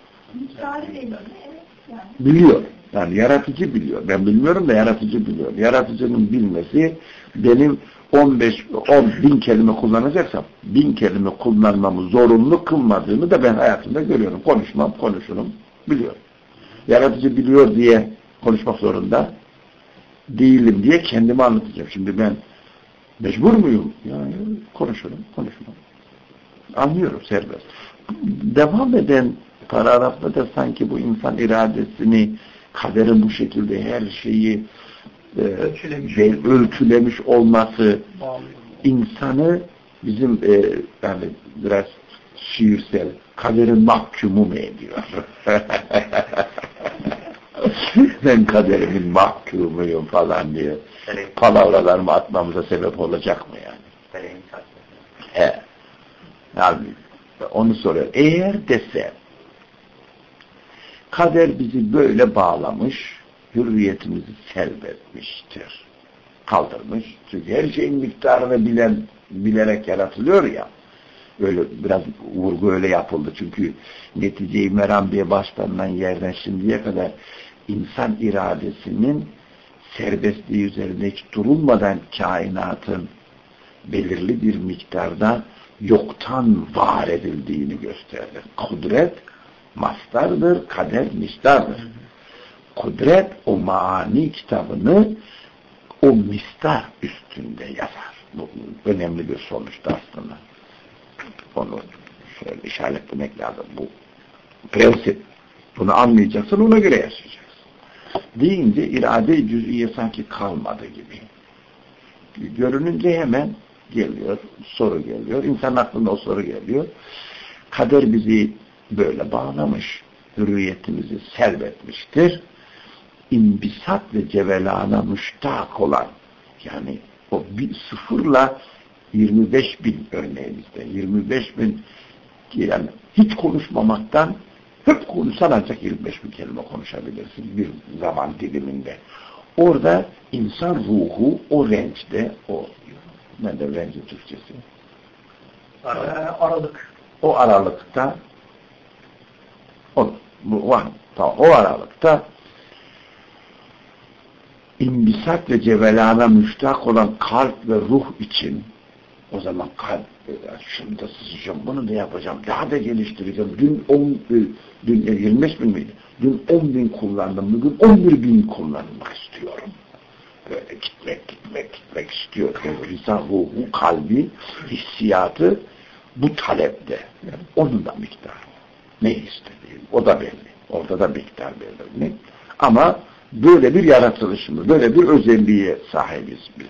A: Biliyor. Yani yaratıcı biliyor. Ben bilmiyorum da yaratıcı biliyor. Yaratıcının bilmesi benim on beş on bin kelime kullanacaksam bin kelime kullanmamı zorunlu kılmadığını da ben hayatımda görüyorum. Konuşmam, konuşurum. Biliyorum. Yaratıcı biliyor diye konuşmak zorunda değilim diye kendimi anlatacağım. Şimdi ben mecbur muyum? Yani konuşurum, konuşmam. Anlıyorum serbest. Devam eden paragrafta da sanki bu insan iradesini, kaderin bu şekilde her şeyi e, ölçülemiş. ve ölçülemiş olması insanı bizim e, yani biraz şiirsel kaderin mahkumu mu ediyor? Ben kaderimin mahkumuyum falan diye palavralarımı atmamıza sebep olacak mı yani? He. Yani onu soruyor. Eğer dese kader bizi böyle bağlamış, hürriyetimizi selbetmiştir. Kaldırmış. Çünkü her şeyin miktarını bilen, bilerek yaratılıyor ya. Öyle biraz vurgu öyle yapıldı. Çünkü netice-i meram diye başlanılan yerden şimdiye kadar insan iradesinin serbestliği üzerinde hiç durulmadan kainatın belirli bir miktarda yoktan var edildiğini gösterdi. Kudret mastardır, kader mistardır. Kudret o maani kitabını o mistar üstünde yazar. Bu önemli bir sonuçta aslında. Onu şöyle işaretlemek lazım. Bu prensip. Bunu anlayacaksın, ona göre yaşayacaksın. Deyince irade-i cüz'iye sanki kalmadı gibi. Görününce hemen geliyor, soru geliyor. İnsan aklında o soru geliyor. Kader bizi böyle bağlamış, hürriyetimizi selbetmiştir. İnbisat ve cevelana müştak olan, yani o bir sıfırla yirmi beş bin örneğimizde, yirmi beş bin, yani hiç konuşmamaktan hep konuşsan ancak yirmi beş bin kelime konuşabilirsin bir zaman diliminde. Orada insan ruhu o rençte, o ne de renci Türkçesi?
D: Aralık. Aralık.
A: O aralıkta o, bu var, tamam, o aralıkta imbisat ve cevelana müştak olan kalp ve ruh için o zaman kalp, şunu da sızacağım, bunu da yapacağım, daha da geliştireceğim. Dün on, dün yirmi beş bin miydi? Dün on bin kullandım, bugün on bir bin kullanmak istiyorum. Böyle gitmek, gitmek, gitmek istiyor. Yani insan ruhu, kalbi, hissiyatı bu talepte. Yani onun da miktarı. Ne istediği, o da belli. Orada da miktar belli. Ama böyle bir yaratılışımız, böyle bir özelliğe sahibiz biz.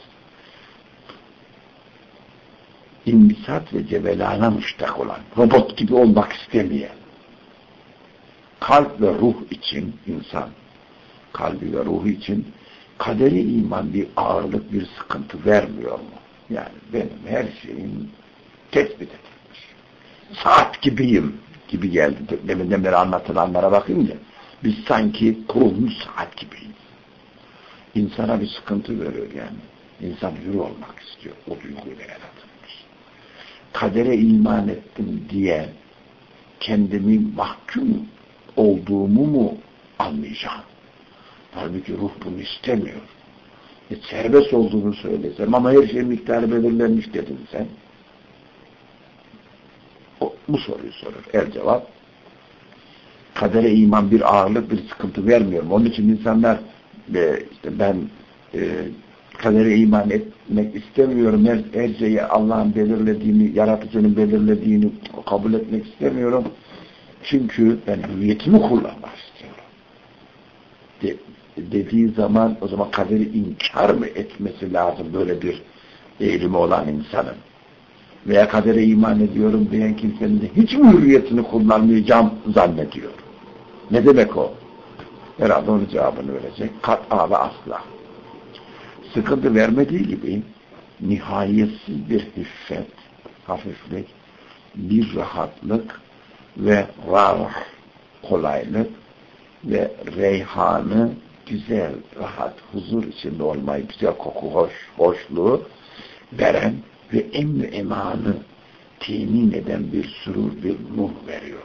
A: İnbisat ve cebelana müştak olan, robot gibi olmak istemeyen, kalp ve ruh için insan, kalbi ve ruhu için kaderi iman bir ağırlık, bir sıkıntı vermiyor mu? Yani benim her şeyim tespit edilmiş. Saat gibiyim gibi geldi. Deminden beri anlatılanlara bakınca biz sanki kurulmuş saat gibiyiz. İnsana bir sıkıntı veriyor yani. İnsan hür olmak istiyor. O duyguyla yaratılmış. Kadere iman ettim diye kendimi mahkum olduğumu mu anlayacağım? Halbuki ruh bunu istemiyor. E, serbest olduğunu söylesem ama her şey miktarı belirlenmiş dedin sen. O, bu soruyu sorur. El cevap, kadere iman bir ağırlık, bir sıkıntı vermiyor mu? Onun için insanlar e, işte ben e, kadere iman etmek istemiyorum. Her, her şeyi Allah'ın belirlediğini, yaratıcının belirlediğini kabul etmek istemiyorum. Çünkü ben hürriyetimi kullanmak istiyorum. De, dediği zaman o zaman kaderi inkar mı etmesi lazım böyle bir eğilimi olan insanın? Veya kadere iman ediyorum diyen kimsenin de hiç mi hürriyetini kullanmayacağım zannediyor? Ne demek o? Herhalde onun cevabını verecek. Kat'a ve asla. Sıkıntı vermediği gibi nihayetsiz bir hüffet, hafiflik, bir rahatlık ve rah, kolaylık ve reyhanı güzel, rahat, huzur içinde olmayı, güzel koku, hoş, hoşluğu veren ve emni emanı temin eden bir sürur, bir nur veriyor.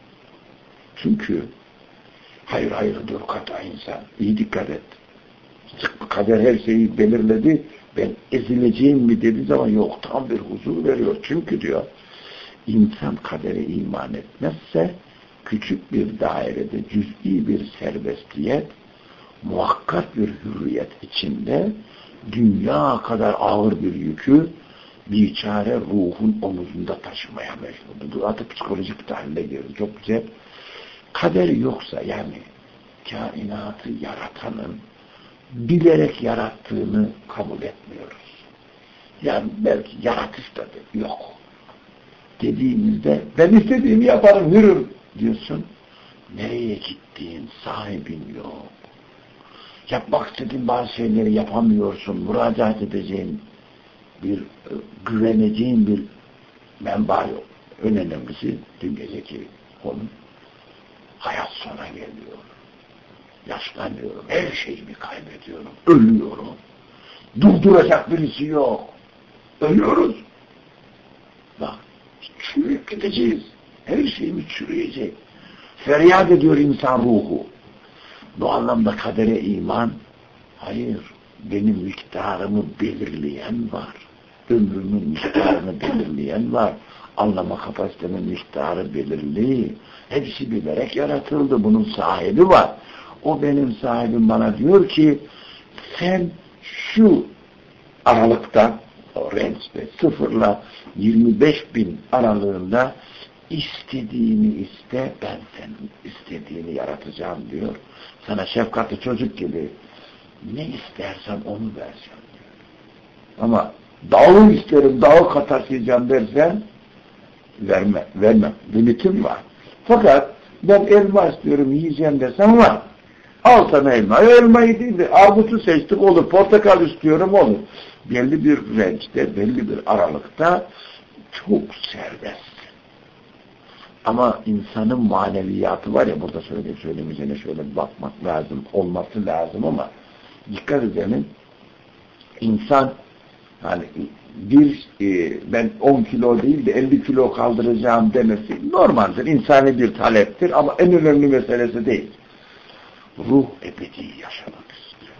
A: Çünkü hayır hayır dur kata insan, iyi dikkat et. Kader her şeyi belirledi, ben ezileceğim mi dediği zaman yok, tam bir huzur veriyor. Çünkü diyor, insan kadere iman etmezse küçük bir dairede cüz'i bir serbestiyet, muhakkak bir hürriyet içinde dünya kadar ağır bir yükü biçare ruhun omuzunda taşımaya mecburdur. Artık psikolojik tahlile girdi. Çok güzel. Kader yoksa yani kainatı yaratanın bilerek yarattığını kabul etmiyoruz. Yani belki yaratış da yok. Dediğimizde ben istediğimi yaparım, hürüm diyorsun. Nereye gittiğin sahibin yok. Yapmak istediğin bazı şeyleri yapamıyorsun. Müracaat edeceğin bir, güveneceğin bir menba yok. En önemlisi dün geceki konu. Hayat sona geliyor. Yaşlanıyorum. Her şeyimi kaybediyorum. Ölüyorum. Durduracak birisi yok. Ölüyoruz. Bak, çürüyüp gideceğiz. Her şeyimiz çürüyecek. Feryat ediyor insan ruhu. Bu anlamda kadere iman, hayır, benim miktarımı belirleyen var. Ömrümün miktarını belirleyen var. Anlama kapasitemin miktarı belirli. Hepsi bilerek yaratıldı. Bunun sahibi var. O benim sahibim bana diyor ki, sen şu aralıkta, o range'de sıfırla yirmi beş bin aralığında istediğini iste, ben senin istediğini yaratacağım diyor. Sana şefkatli çocuk gibi ne istersen onu vereceğim diyor. Ama dağı isterim, dağı katarsayacağım dersen verme, vermem. Limitim var. Fakat ben elma istiyorum, yiyeceğim dersen var. Al sana elma. Elmayı değil de armutu seçtik olur. Portakal istiyorum olur. Belli bir range'de, belli bir aralıkta çok serbest. Ama insanın maneviyatı var ya, burada söyle söylemeyeceğine şöyle bakmak lazım, olması lazım ama dikkat edelim. İnsan hani bir e, ben on kilo değil de elli kilo kaldıracağım demesi normaldir. İnsani bir taleptir ama en önemli meselesi değil. Ruh ebedi yaşamak istiyor.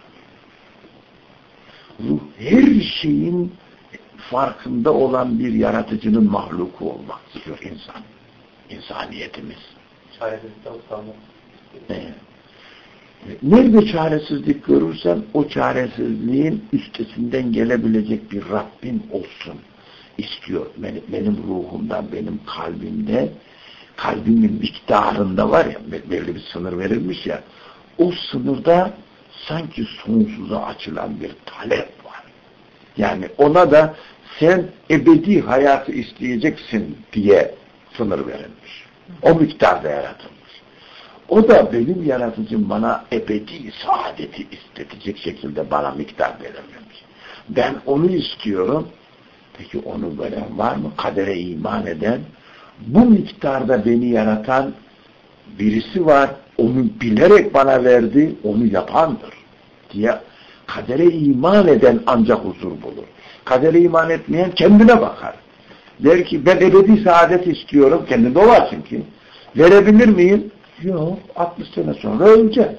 A: Ruh her şeyin farkında olan bir yaratıcının mahluku olmak istiyor insan. İnsaniyetimiz.
B: Çaresizlikten usanmak.
A: Evet. Nerede çaresizlik görürsen o çaresizliğin üstesinden gelebilecek bir Rabbin olsun istiyor. Benim, benim ruhumdan, benim kalbimde, kalbimin miktarında var ya, belli bir sınır verilmiş ya, o sınırda sanki sonsuza açılan bir talep var. Yani ona da sen ebedi hayatı isteyeceksin diye sınır verilmiş. O miktarda yaratılmış. O da benim yaratıcım bana ebedi saadeti istetecek şekilde bana miktar belirlemiş. Ben onu istiyorum. Peki onu veren var mı? Kadere iman eden, bu miktarda beni yaratan birisi var. Onu bilerek bana verdi, onu yapandır diye kadere iman eden ancak huzur bulur. Kadere iman etmeyen kendine bakar. Der ki ben ebedi saadet istiyorum. Kendinde o var çünkü. Verebilir miyim? Yok. altmış sene sonra öleceğim.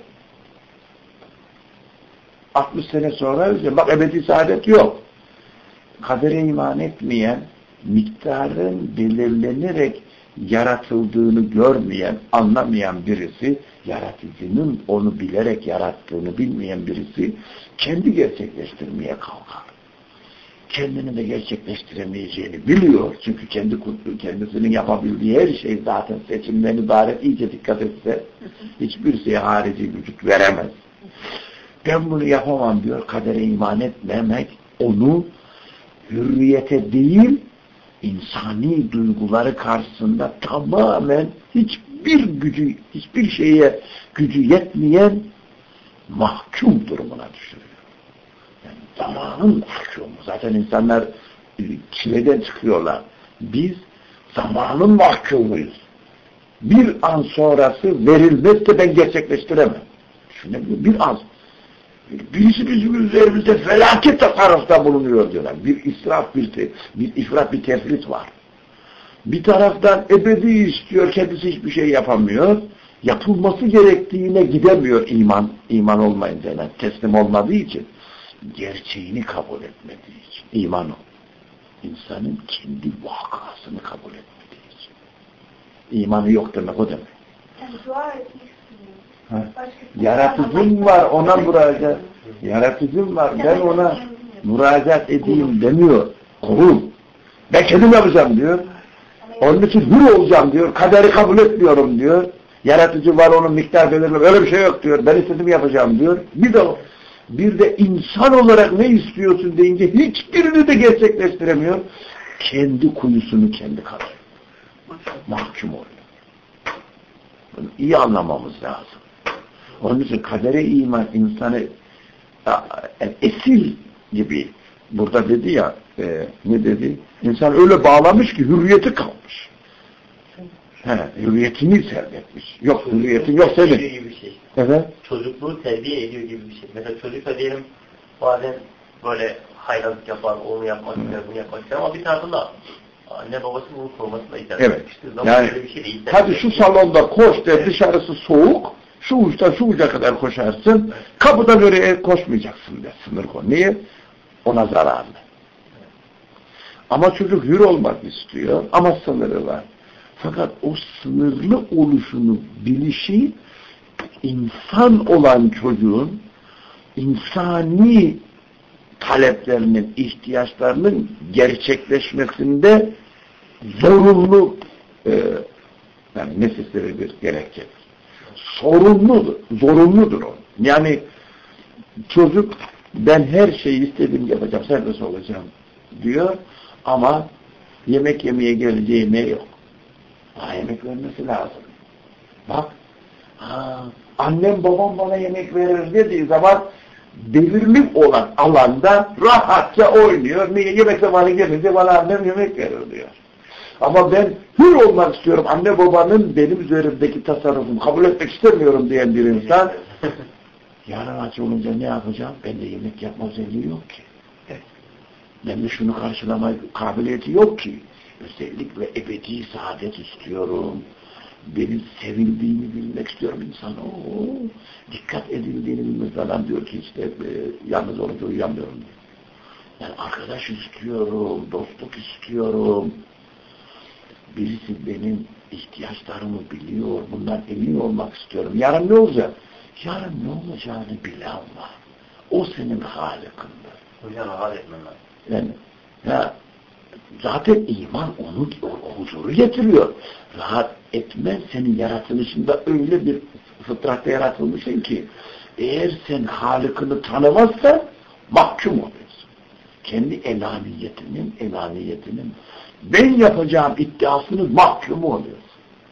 A: altmış sene sonra öleceğim. Bak ebedi saadet yok. Kadere iman etmeyen, miktarın belirlenerek yaratıldığını görmeyen, anlamayan birisi, yaratıcının onu bilerek yarattığını bilmeyen birisi kendi gerçekleştirmeye kalkar. Kendini de gerçekleştiremeyeceğini biliyor. Çünkü kendi kendisinin yapabildiği her şey zaten seçimden ibaret. İyice dikkat etse hiçbir şeye harici vücut veremez. Ben bunu yapamam diyor. Kadere iman etmemek onu hürriyete değil, insani duyguları karşısında tamamen hiçbir gücü, hiçbir şeye gücü yetmeyen mahkum durumuna düşürüyor. Yani zamanın mahkumu. Zaten insanlar çileden çıkıyorlar. Biz zamanın mahkumuyuz. Bir an sonrası verilmezse ben gerçekleştiremem. Düşünebiliyor Bir an. Birisi bizim üzerimizde felaket tasarrufta bulunuyor diyorlar. Bir israf, bir, te, bir ifrat, bir tefrit var. Bir taraftan ebedi istiyor, kendisi hiçbir şey yapamıyor. Yapılması gerektiğine gidemiyor iman, iman olmayınca, yani teslim olmadığı için. Gerçeğini kabul etmediği için. İman o. İnsanın kendi vakasını kabul etmediği için. İmanı yok demek o demek.
C: Yani dua etmek
A: Yaratıcım var, ona müracaat. Yaratıcım var, ben ona müracaat edeyim demiyor. Kulum. Ben kendim yapacağım diyor. Onun için hür olacağım diyor. Kaderi kabul etmiyorum diyor. Yaratıcı var, onun miktar belirli. Öyle bir şey yok diyor. Ben istediğimi yapacağım diyor. Bir de bir de insan olarak ne istiyorsun deyince hiçbirini de gerçekleştiremiyor. Kendi kuyusunu kendi kazıyor. Mahkum oluyor. Bunu iyi anlamamız lazım. Onun için kadere iman insanı esir gibi, burada dedi ya, e, ne dedi? İnsan öyle bağlamış ki hürriyeti kalmış. He, hürriyetini servetmiş. Yok hürriyetin yok senin.
B: Gibi bir şey.
A: Evet.
B: Çocukluğu terbiye ediyor gibi bir şey. Mesela çocuk da diyelim bazen böyle haylazlık yapar, onu yapmak ister, bunu yapmak ister ama bir tarafında anne babası bunu korumasına iter.
A: Evet. Yani
B: bir şey değil,
A: hadi şu salonda koş de, dışarısı soğuk, şu uçtan şu uca kadar koşarsın, evet. Kapıdan oraya koşmayacaksın de, sınır koy. Niye? Ona zararlı. Evet. Ama çocuk hür olmak istiyor ama sınırı var. Fakat o sınırlı oluşunu bilişi insan olan çocuğun insani taleplerinin, ihtiyaçlarının gerçekleşmesinde zorunlu e, yani necessary bir gerekçe. Sorumludur, zorunludur o. Yani çocuk ben her şeyi istediğim yapacağım, serbest olacağım diyor ama yemek yemeye geleceği ne yok. Ha, yemek vermesi lazım. Bak, ha, annem babam bana yemek verir dediği zaman belirli olan alanda rahatça oynuyor. Niye? Yemek zamanı gelince bana annem yemek verir diyor. Ama ben hür olmak istiyorum. Anne babanın benim üzerimdeki tasarrufumu kabul etmek istemiyorum diyen bir insan yarın aç olunca ne yapacağım? Bende yemek yapma özelliği yok ki. Bende şunu karşılama kabiliyeti yok ki. Özellikle ebedi saadet istiyorum. Benim sevildiğini bilmek istiyorum insan. Oo, dikkat edildiğini bilmek adam diyor ki işte e, yalnız olunca uyuyamıyorum diyor. Yani arkadaş istiyorum, dostluk istiyorum. Birisi benim ihtiyaçlarımı biliyor. Bundan emin olmak istiyorum. Yarın ne olacak? Yarın ne olacağını bilen var. O senin halikindir.
B: Hocam rahat etmen lazım.
A: Yani ya zaten iman onu o huzuru getiriyor. Rahat etmen senin yaratılışında öyle bir fıtratta yaratılmışsın ki eğer sen halikini tanımazsan mahkum oluyorsun. Kendi enaniyetinin enaniyetinin ben yapacağım iddiasının mahkumu oluyorsun.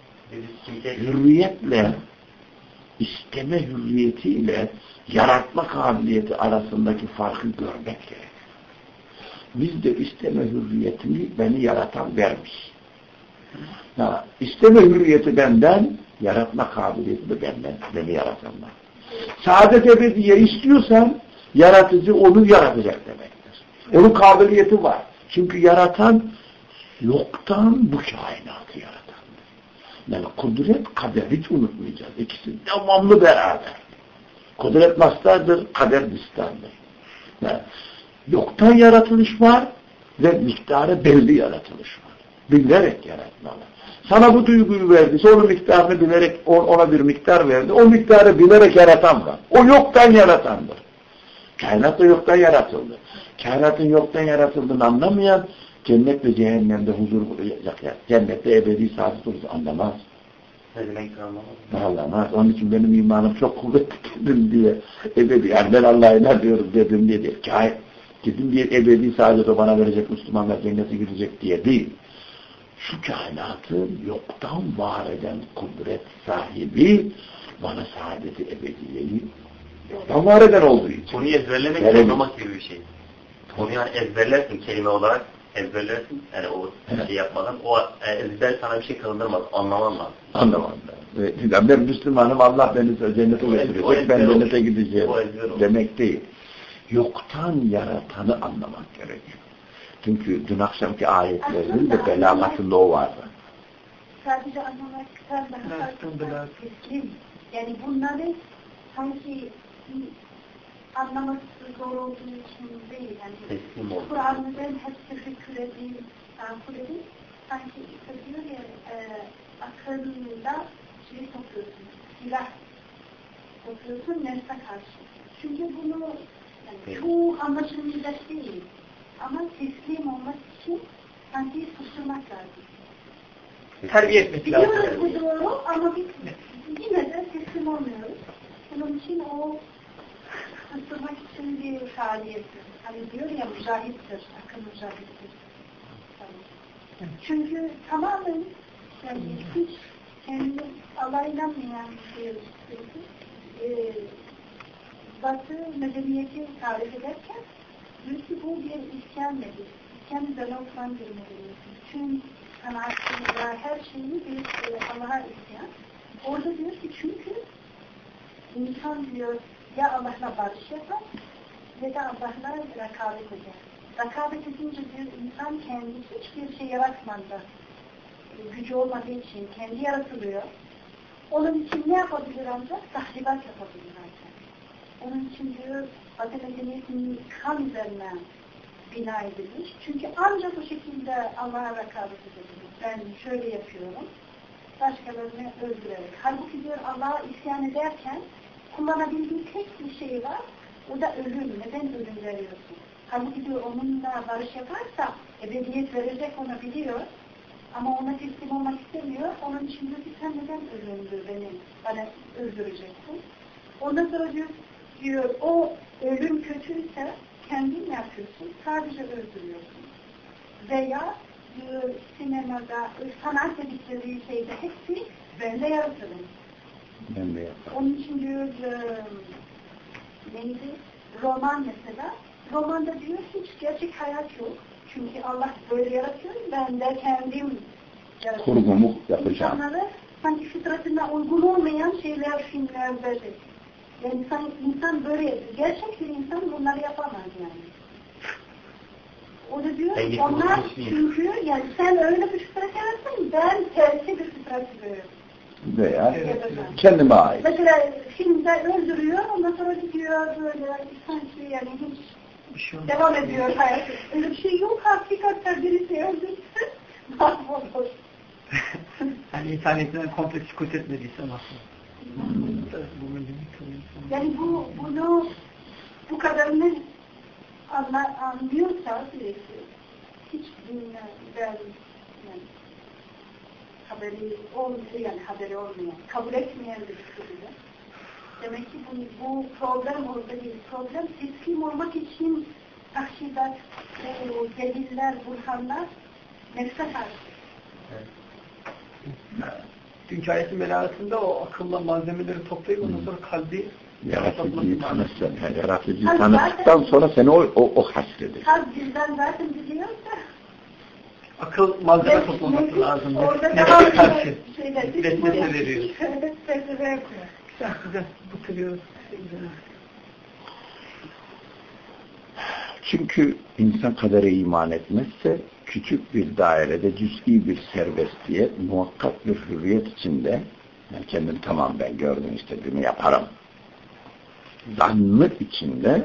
A: Hürriyetle isteme hürriyetiyle yaratma kabiliyeti arasındaki farkı görmek gerek. Bizde isteme hürriyetini beni yaratan vermiş. Ha, isteme hürriyeti benden, yaratma kabiliyeti de benden, beni yaratanlar. Saadet ebediye istiyorsan, yaratıcı onu yaratacak demektir. Onun kabiliyeti var. Çünkü yaratan, yoktan bu kainatı yaratandır. Yani kudret, kader hiç unutmayacağız. İkisi devamlı beraber. Kudret mastardır, kader mistardır. Yani, yoktan yaratılış var ve miktarı belli yaratılış var. Bilerek yaratmalı. Sana bu duyguyu verdiyse onun miktarını bilerek ona bir miktar verdi. O miktarı bilerek yaratan var. O yoktan yaratandır. Kainat da yoktan yaratıldı. Kainatın yoktan yaratıldığını anlamayan cennet ve cehennemde huzur bulacak. Yani cennette ebedi saadet olur. Anlamaz.
B: Ne demek anlamaz?
A: Anlamaz. Onun için benim imanım çok kuvvetli dedim diye ebedi. Yani ben Allah'a inanıyorum dedim diye değil. Kain Gidin diye ebedi saadeti bana verecek, Müslümanlar cennete gidecek diye değil. Şu kainatı yoktan var eden kudret sahibi bana saadeti ebediyeyi yoktan var eden olduğu için.
B: Konuyu ezberlemek
A: yani,
B: anlamak gibi bir şey. Konuyu yani ezberlersin kelime olarak, ezberlersin. Yani o evet. şey yapmadan, o ezber sana bir şey kılındırmaz, anlaman lazım.
A: Anlamam lazım. Ben Müslümanım, Allah beni cennete götürecek, ben cennete gideceğim demek değil. Yoktan yaratanı anlamak gerekiyor. Çünkü dün akşamki ayetlerinin de belagatında o vardı.
C: Sadece anlamaktan daha teslim. Yani bunları sanki anlaması zor olduğu için değil. Yani Kur'an'ı ben hep tefekkür edeyim, takip edeyim. Sanki diyor ya e, akılında şey topluyorsun, silah topluyorsun nefse karşı. Çünkü bunu yani çoğu anlaşılmayacak değil. Ama teslim olmak için sanki susturmak lazım.
D: Terbiye etmek lazım.
C: Biliyoruz bu doğru ama biz yine de teslim olmuyoruz. Bunun için o susturmak için bir faaliyettir. Hani diyor ya mücahittir, akıl mücahittir. Çünkü tamamen yani hiç kendi Allah'a inanmayan bir birisi e, Batı medeniyeti tarif ederken diyor ki bu bir isyan nedir? İsyan developman bir medeniyeti. Bütün sanatçılar, her şeyi bir e, Allah'a isyan. Orada diyor ki çünkü insan diyor ya Allah'la barış yapar ya da Allah'la rekabet eder. Rekabet edince diyor insan kendi hiçbir şey yaratmadan gücü olmadığı için kendi yaratılıyor. Onun için ne yapabilir ancak? Tahribat yapabilir ancak. Onun için diyor Batı medeniyetinin kan üzerine bina edilmiş. Çünkü ancak bu şekilde Allah'a rekabet edebilir. Ben şöyle yapıyorum. Başkalarını öldürerek. Halbuki diyor Allah'a isyan ederken kullanabildiği tek bir şey var. O da ölüm. Neden ölüm veriyorsun? Halbuki diyor onunla barış yaparsa ebediyet verecek ona biliyor. Ama ona teslim olmak istemiyor. Onun için diyor ki sen neden öldürdün beni? Bana öldüreceksin. Ondan sonra diyor, diyor o ölüm kötüyse kendin yapıyorsun. Sadece öldürüyorsun. Veya diyor sinemada, sanat dedikleri şeyde hepsi ben de yaratırım.
A: Ben de yaparım.
C: Onun için diyor neydi? Roman mesela. Romanda diyor hiç gerçek hayat yok. Çünkü Allah böyle yaratıyor. Ben de kendim yaratıyorum.
A: Kurgumu yapacağım.
C: İnsanları sanki fıtratına uygun olmayan şeyler filmlerde. Yani insan, insan böyle, gerçek bir insan bunları yapamaz yani. O da diyor,
B: ben
C: onlar çünkü yani sen öyle bir fıtrat yarattın, ben tersi bir fıtrat veriyorum.
A: Veya kendime ait.
C: Mesela filmde öldürüyor, ondan sonra gidiyor böyle sanki yani hiç
D: bir şey
C: devam ediyor hayatı. Öyle bir şey yok, hakikaten birisi öldürse mahvolur.
D: Yani internetinden komple psikot etmediyse nasıl?
C: Yani bu, bunu bu kadarını anla, anlıyorsa birisi hiç dinler, yani haberi olmuyor, yani haberi olmuyor, kabul etmeyen birisi bile. Demek ki bu, bu problem orada değil. Problem teslim olmak için tahşidat, e, deliller, burhanlar nefse karşı.
B: Evet.
D: Dünkü ayetin belasında o akılla malzemeleri toplayıp ondan sonra kalbi
A: yaratıcıyı tanırsın. Yani yaratıcıyı tanıdıktan sonra seni o, o, o hasredir.
C: Kalp bizden zaten biliyorsa
D: akıl malzeme toplaması lazım.
C: Nefse
D: karşı.
C: Vesvese
D: veriyor.
C: Vesvese veriyor.
D: Güzel güzel. Bitiriyoruz.
A: Çünkü insan kadere iman etmezse küçük bir dairede cüz'i bir serbestiyet, muhakkak bir hürriyet içinde yani kendimi tamam ben gördüm istediğimi yaparım. Zannı içinde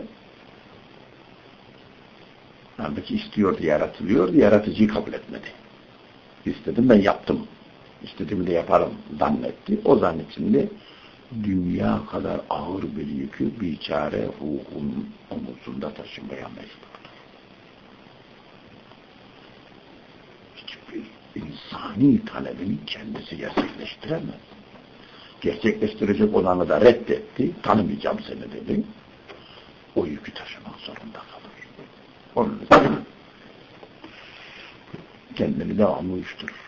A: halbuki istiyordu, yaratılıyordu, yaratıcıyı kabul etmedi. İstedim ben yaptım. İstediğimi de yaparım zannetti. O zan içinde dünya kadar ağır bir yükü biçare ruhun omuzunda taşımaya mecburdur. Hiçbir insani talebini kendisi gerçekleştiremez. Gerçekleştirecek olanı da reddetti. Tanımayacağım seni dedi. O yükü taşımak zorunda kalır. Onun için kendini devamlı uyuşturur.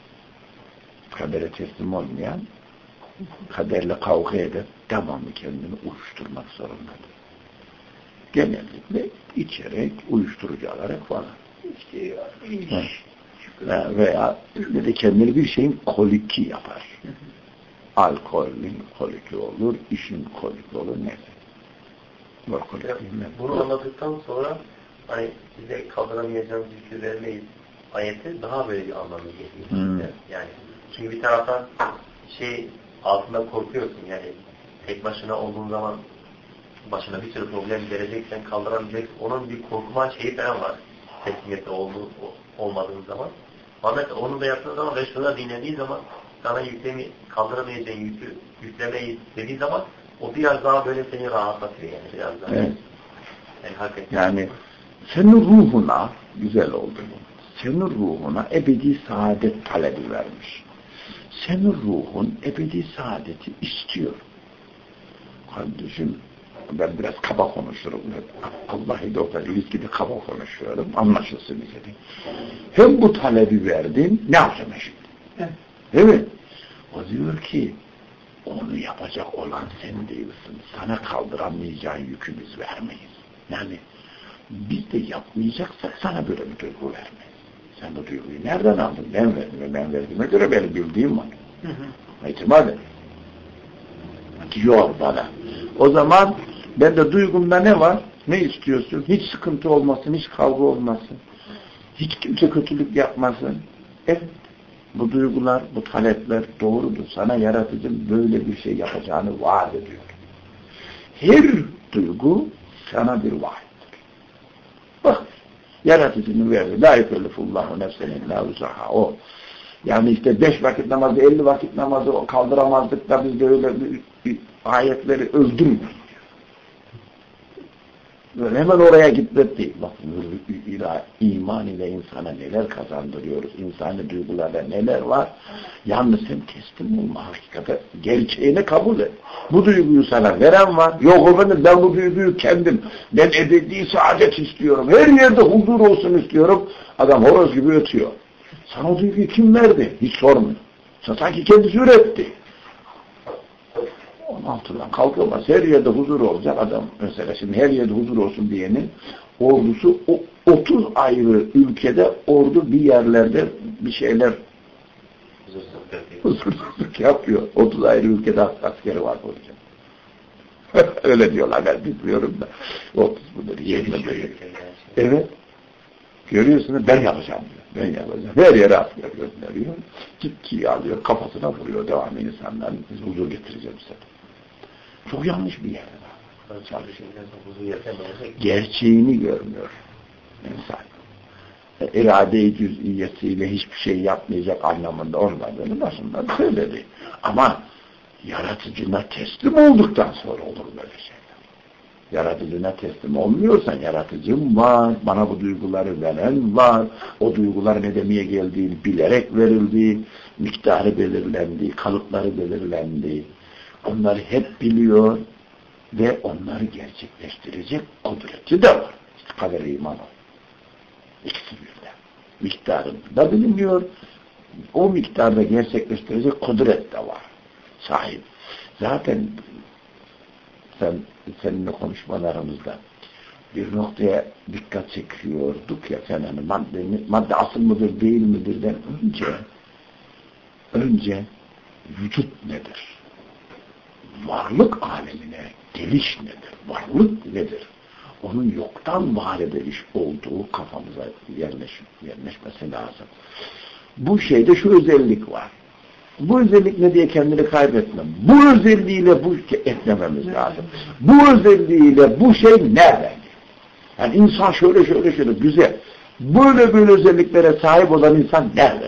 A: Kadere teslim olmayan kaderle kavga edip devamlı kendini uyuşturmak zorundadır. Genellikle içerek, uyuşturucu alarak falan.
D: İşte iş.
A: Ve, veya de kendini bir şeyin koliki yapar. Alkolün koliki olur, işin koliki olur, neyse.
B: Bunu anladıktan sonra hani size kaldıramayacağınız yükü vermeyiz ayeti daha böyle bir anlamı geliyor. Hmm. Yani çünkü bir taraftan şey altında korkuyorsun yani tek başına olduğun zaman başına bir sürü problem geleceksen kaldıramayacak onun bir korkma şeyi falan var. Teslimiyette olduğu, olmadığın zaman. Ama onu da yaptığın zaman ve şuna dinlediği zaman sana yüklemi, kaldıramayacağın yükü yüklemeyi dediği zaman o biraz daha böyle seni rahatlatıyor yani biraz daha.
A: Evet.
B: Yani hakikaten.
A: Yani senin ruhuna güzel oldu bu. Senin ruhuna ebedi saadet talebi vermiş. Senin ruhun ebedi saadeti istiyor. Kardeşim ben biraz kaba konuşurum. Allah'ı doktor ilişkide kaba konuşuyorum. Anlaşılsın bize. Hem bu talebi verdin, ne yapacağım şimdi? Evet. Değil mi? O diyor ki onu yapacak olan sen değilsin. Sana kaldıramayacağın yükü biz vermeyiz. Yani biz de yapmayacaksak sana böyle bir duygu vermeyiz. Sen bu duyguyu nereden aldın? Ben verdim ve ben verdiğime göre benim bildiğim var. Hı hı. İtimat et. Diyor bana. O zaman ben de duygumda ne var? Ne istiyorsun? Hiç sıkıntı olmasın, hiç kavga olmasın. Hiç kimse kötülük yapmasın. Evet. Bu duygular, bu talepler doğrudur. Sana yaratıcım böyle bir şey yapacağını vaat ediyor. Her duygu sana bir vaattir. Bak, yaratıcının verdi. La yükellifullahu nefsen illa vus'aha. O. Yani işte beş vakit namazı, elli vakit namazı kaldıramazdık da biz de öyle bir, bir ayetleri öldürmüyoruz. Böyle hemen oraya gitmek değil. Bak iman ile insana neler kazandırıyoruz. İnsani duygularda neler var. Yalnız sen teslim olma hakikate. Gerçeğini kabul et. Bu duyguyu sana veren var. Yok efendim ben bu duyguyu kendim. Ben ebedi saadet istiyorum. Her yerde huzur olsun istiyorum. Adam horoz gibi ötüyor. Sana o duyguyu kim verdi? Hiç sormuyor. Sanki kendisi üretti. Onun altından kalkılmaz. Her yerde huzur olacak adam. Mesela şimdi her yerde huzur olsun diyenin ordusu o otuz ayrı ülkede ordu bir yerlerde bir şeyler huzursuzluk yapıyor. otuz ayrı ülkede askeri var hocam. Öyle diyorlar. Ben bilmiyorum da. otuz bunları yerine böyle. Evet. Görüyorsunuz ben yapacağım diyor. Ben yapacağım. Her yere asker gönderiyor. Ciddiye alıyor. Kafasına vuruyor. Devamlı insanların huzur getireceğim size. Çok yanlış bir yer. Gerçeğini görmüyor insan. İrade-i cüz'iyesiyle hiçbir şey yapmayacak anlamında olmadığını başından söyledi. Ama yaratıcına teslim olduktan sonra olur böyle şeyler. Yaratıcına teslim olmuyorsan yaratıcım var, bana bu duyguları veren var, o duygular ne demeye geldiğini bilerek verildi, miktarı belirlendi, kalıpları belirlendi. Onları hep biliyor ve onları gerçekleştirecek kudreti de var. İşte kader-i iman o. İkisi birden. Miktarında biliniyor, o miktarda gerçekleştirecek kudret de var. Sahip. Zaten sen, seninle konuşmalarımızda bir noktaya dikkat çekiyorduk ya sen hani madde, madde asıl mıdır değil midirden önce önce vücut nedir? Varlık alemine geliş nedir? Varlık nedir? Onun yoktan var ediliş olduğu kafamıza yerleş, yerleşmesi lazım. Bu şeyde şu özellik var. Bu özellik ne diye kendini kaybetme. Bu özelliğiyle bu etmememiz lazım. Bu özelliğiyle bu şey nereden? Yani insan şöyle şöyle şöyle güzel. Böyle böyle özelliklere sahip olan insan nereden?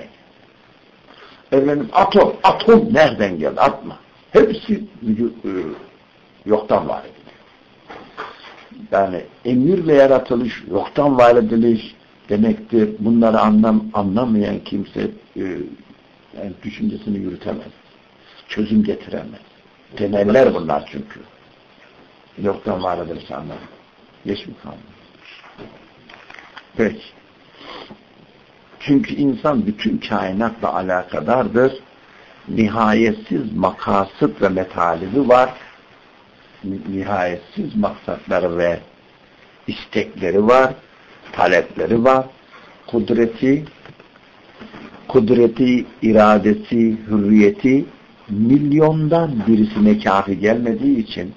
A: Efendim atom, atom nereden geldi? Atma. Hepsi yoktan var ediliyor. Yani emirle yaratılış, yoktan var ediliş demektir. Bunları anlam, anlamayan kimse e, yani düşüncesini yürütemez. Çözüm getiremez. Temeller bunlar çünkü. Yoktan var ediliş anlamı. Geç mi kaldı? Peki. Çünkü insan bütün kainatla alakadardır. Nihayetsiz makasıt ve metalibi var. Nihayetsiz maksatları ve istekleri var. Talepleri var. Kudreti, kudreti, iradesi, hürriyeti milyondan birisine kafi gelmediği için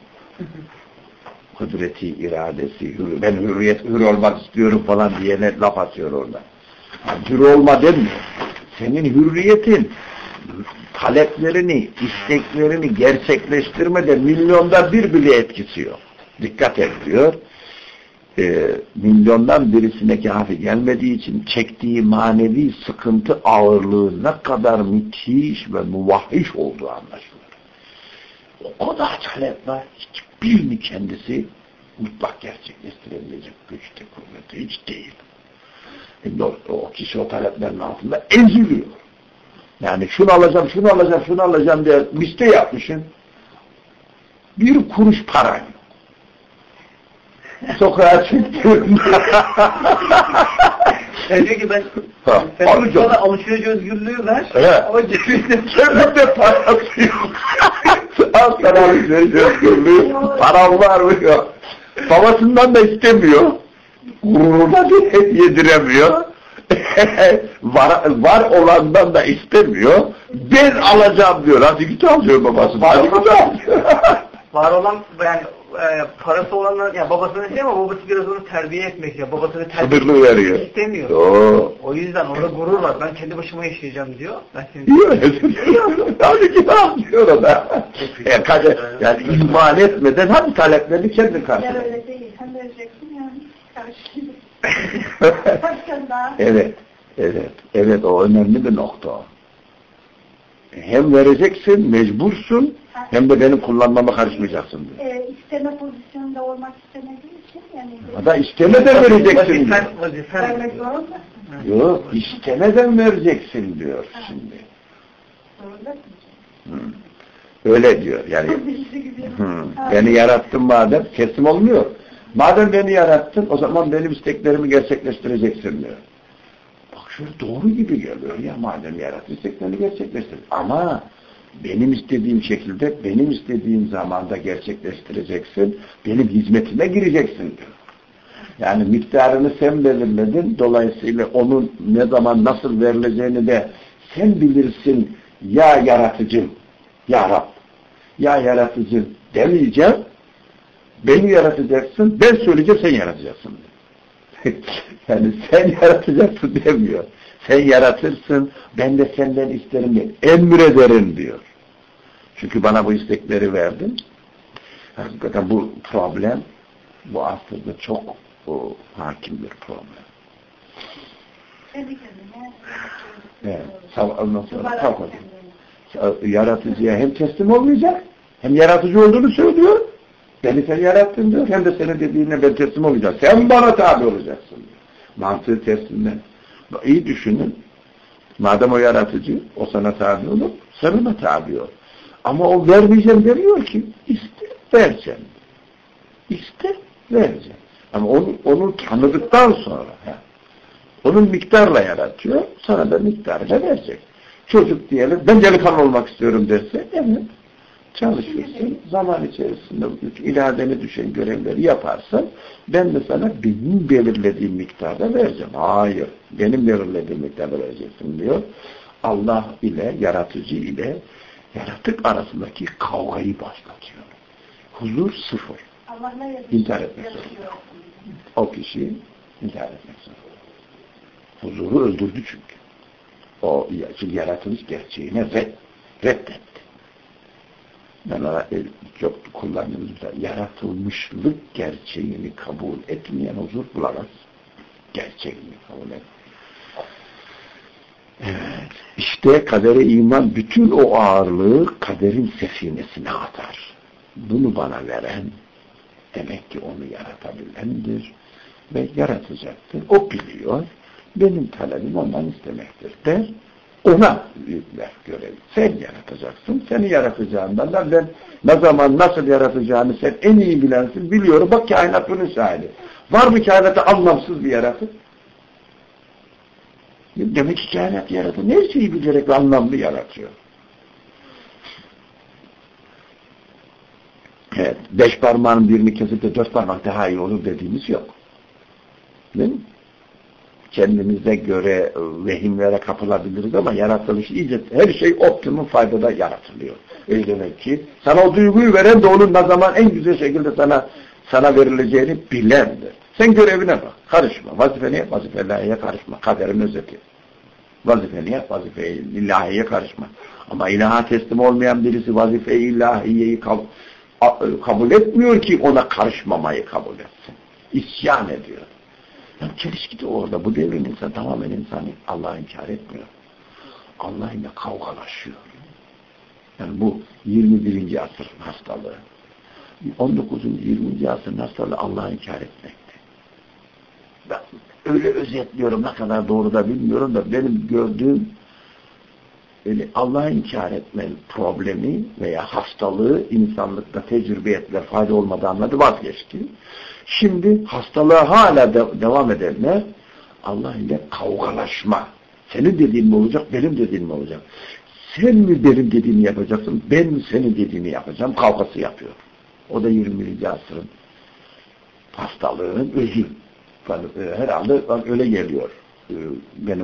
A: kudreti, iradesi, hür, ben hürriyet, hür olmak istiyorum falan diyene laf atıyor orada. Yani hür olma demiyor. Senin hürriyetin taleplerini, isteklerini gerçekleştirmede milyonda bir bile etkisi yok. Dikkat et diyor. E, milyondan birisine kafi gelmediği için çektiği manevi sıkıntı ağırlığı ne kadar müthiş ve muvahhiş olduğu anlaşılır. O kadar talep var. Hiçbirini kendisi mutlak gerçekleştirebilecek güçte, kuvveti hiç değil. Şimdi o, o kişi o taleplerin altında eziliyor. Yani şunu alacağım, şunu alacağım, şunu alacağım diye liste yapmışsın. Bir kuruş paran yok. Sokağa çıktım.
D: Yani diyor ki ben
A: ha,
D: ben bana alışveriş özgürlüğü ver.
A: Evet.
D: Ama cebinde
A: cebinde parası yok. Al sana alışveriş özgürlüğü. Param var mı yok. Babasından da istemiyor. Gururuna yediremiyor. var, var olandan da istemiyor. Ben alacağım diyor. Hadi git al diyor babasından. Hadi git al diyor.
D: Var olan yani e, parası olanlar ya babasını istemiyor ama babası biraz onu terbiye etmek ya. Babasını terbiye
A: Sınırlı veriyor.
D: istemiyor.
A: Oo.
D: O yüzden orada gurur var. Ben kendi başıma yaşayacağım diyor. Ben seni
A: diyor. Hadi git al diyor o da. Yani, yani iman etmeden hadi taleplerini kendin karşıla.
C: Ya öyle değil. Sen vereceksin yani. Karşıyla.
A: Evet. Evet. Evet o önemli bir nokta o. hem vereceksin, mecbursun, hem de benim kullanmama karışmayacaksın diyor.
C: E, isteme pozisyonunda olmak istemediği için yani.
A: Ya da istemeden vereceksin diyor.
C: Vermek zorunda.
A: Yok, istemeden vereceksin diyor şimdi. Hmm. Öyle diyor yani. Hmm. Beni yarattın madem, teslim olmuyor. Madem beni yarattın, o zaman benim isteklerimi gerçekleştireceksin diyor. Bak şöyle doğru gibi geliyor ya, madem yarattın, isteklerini gerçekleştir. Ama benim istediğim şekilde, benim istediğim zamanda gerçekleştireceksin, benim hizmetime gireceksin diyor. Yani miktarını sen belirledin, dolayısıyla onun ne zaman nasıl verileceğini de sen bilirsin ya yaratıcım, ya Rab, ya yaratıcım demeyeceğim, beni yaratacaksın, ben söyleyeceğim, sen yaratacaksın. Yani sen yaratacaksın demiyor. Sen yaratırsın, ben de senden isterim diye. Emrederim diyor. Çünkü bana bu istekleri verdin. Hakikaten bu problem, bu aslında çok o, hakim bir problem. Evet. Ondan sonra kalk yaratıcıya hem teslim olmayacak, hem yaratıcı olduğunu söylüyor. Beni sen yarattın diyor. Hem de senin dediğine ben teslim olacağım. Sen bana tabi olacaksın diyor. Mantığı tersinden. İyi düşünün. Madem o yaratıcı, o sana tabi olur, sen ona tabi ol. Ama o vermeyeceğim demiyor ki, iste vereceğim. İste vereceğim. Ama onu, onu tanıdıktan sonra, he, onun miktarla yaratıyor, sana da miktarla verecek. Çocuk diyelim, ben delikanlı olmak istiyorum derse, evet, çalışırsın, zaman içerisinde iradene düşen görevleri yaparsan, ben de sana benim belirlediğim miktarda vereceğim. Hayır, benim belirlediğim miktarda vereceksin diyor. Allah ile, yaratıcı ile, yaratık arasındaki kavgayı başlatıyor. Huzur sıfır. İntihar etmek zorunda. O kişi intihar etmek zorunda. Huzuru öldürdü çünkü. O yaratılış gerçeğine red, reddetti. Ben ona çok kullandığımız yaratılmışlık gerçeğini kabul etmeyen huzur bulamaz. Gerçeğini kabul et. Evet. İşte kadere iman bütün o ağırlığı kaderin sefinesine atar. Bunu bana veren demek ki onu yaratabilendir ve yaratacaktır. O biliyor. Benim talebim ondan istemektir der. Ona yükler görevi. Sen yaratacaksın. Seni yaratacağından da ben ne zaman nasıl yaratacağını sen en iyi bilensin. Biliyorum. Bak kainat bunun şahidi. Var mı kainatta anlamsız bir yaratık? Demek ki kainat yaratır. Her şeyi bilerek ve anlamlı yaratıyor. Evet. Beş parmağın birini kesip de dört parmak daha iyi olur dediğimiz yok. Değil mi? Kendimize göre vehimlere kapılabiliriz ama yaratılış iyice her şey optimum faydada yaratılıyor. Öyle demek ki sana o duyguyu veren de onun ne zaman en güzel şekilde sana sana verileceğini bilendir. Sen görevine bak. Karışma. Vazifene yap, vazife ilahiye karışma. Kaderin özeti. Vazifeni yap, vazife ilahiye karışma. Ama ilaha teslim olmayan birisi vazife ilahiyeyi kab kabul etmiyor ki ona karışmamayı kabul etsin. İsyan ediyor. Yani çelişki de orada. Bu devrin insan tamamen insanı Allah'ı inkar etmiyor. Allah ile kavgalaşıyor. Yani bu yirmi birinci asır hastalığı. on dokuzuncu yirminci asırın hastalığı Allah'ı inkar etmekte. Ben öyle özetliyorum, ne kadar doğru da bilmiyorum da benim gördüğüm Allah'ı inkar etme problemi veya hastalığı insanlıkta tecrübe ettiler, fayda olmadı anladı, vazgeçti. Şimdi hastalığa hala de devam edenler Allah ile kavgalaşma. Senin dediğin mi olacak, benim dediğim mi olacak? Sen mi benim dediğimi yapacaksın, ben mi senin dediğimi yapacağım? Kavgası yapıyor. O da yirmi birinci asırın hastalığının özü. Herhalde öyle geliyor benim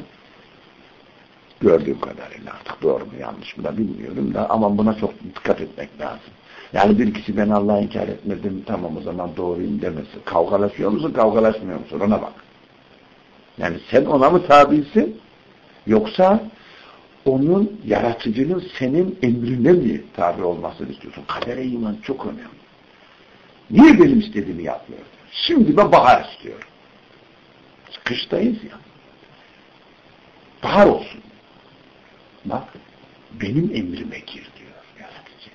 A: gördüğüm kadarıyla. Artık doğru mu yanlış mı da bilmiyorum da ama buna çok dikkat etmek lazım. Yani bir kişi ben Allah'ı inkar etmedim, tamam o zaman doğruyum demesin. Kavgalaşıyor musun, kavgalaşmıyor musun? Ona bak. Yani sen ona mı tabisin, yoksa onun, yaratıcının senin emrine mi tabi olmasını istiyorsun? Kadere iman çok önemli. Niye benim istediğimi yapmıyor? Şimdi ben bahar istiyorum. Kıştayız ya. Bahar olsun. Bak, benim emrime gir diyor yaratıcı.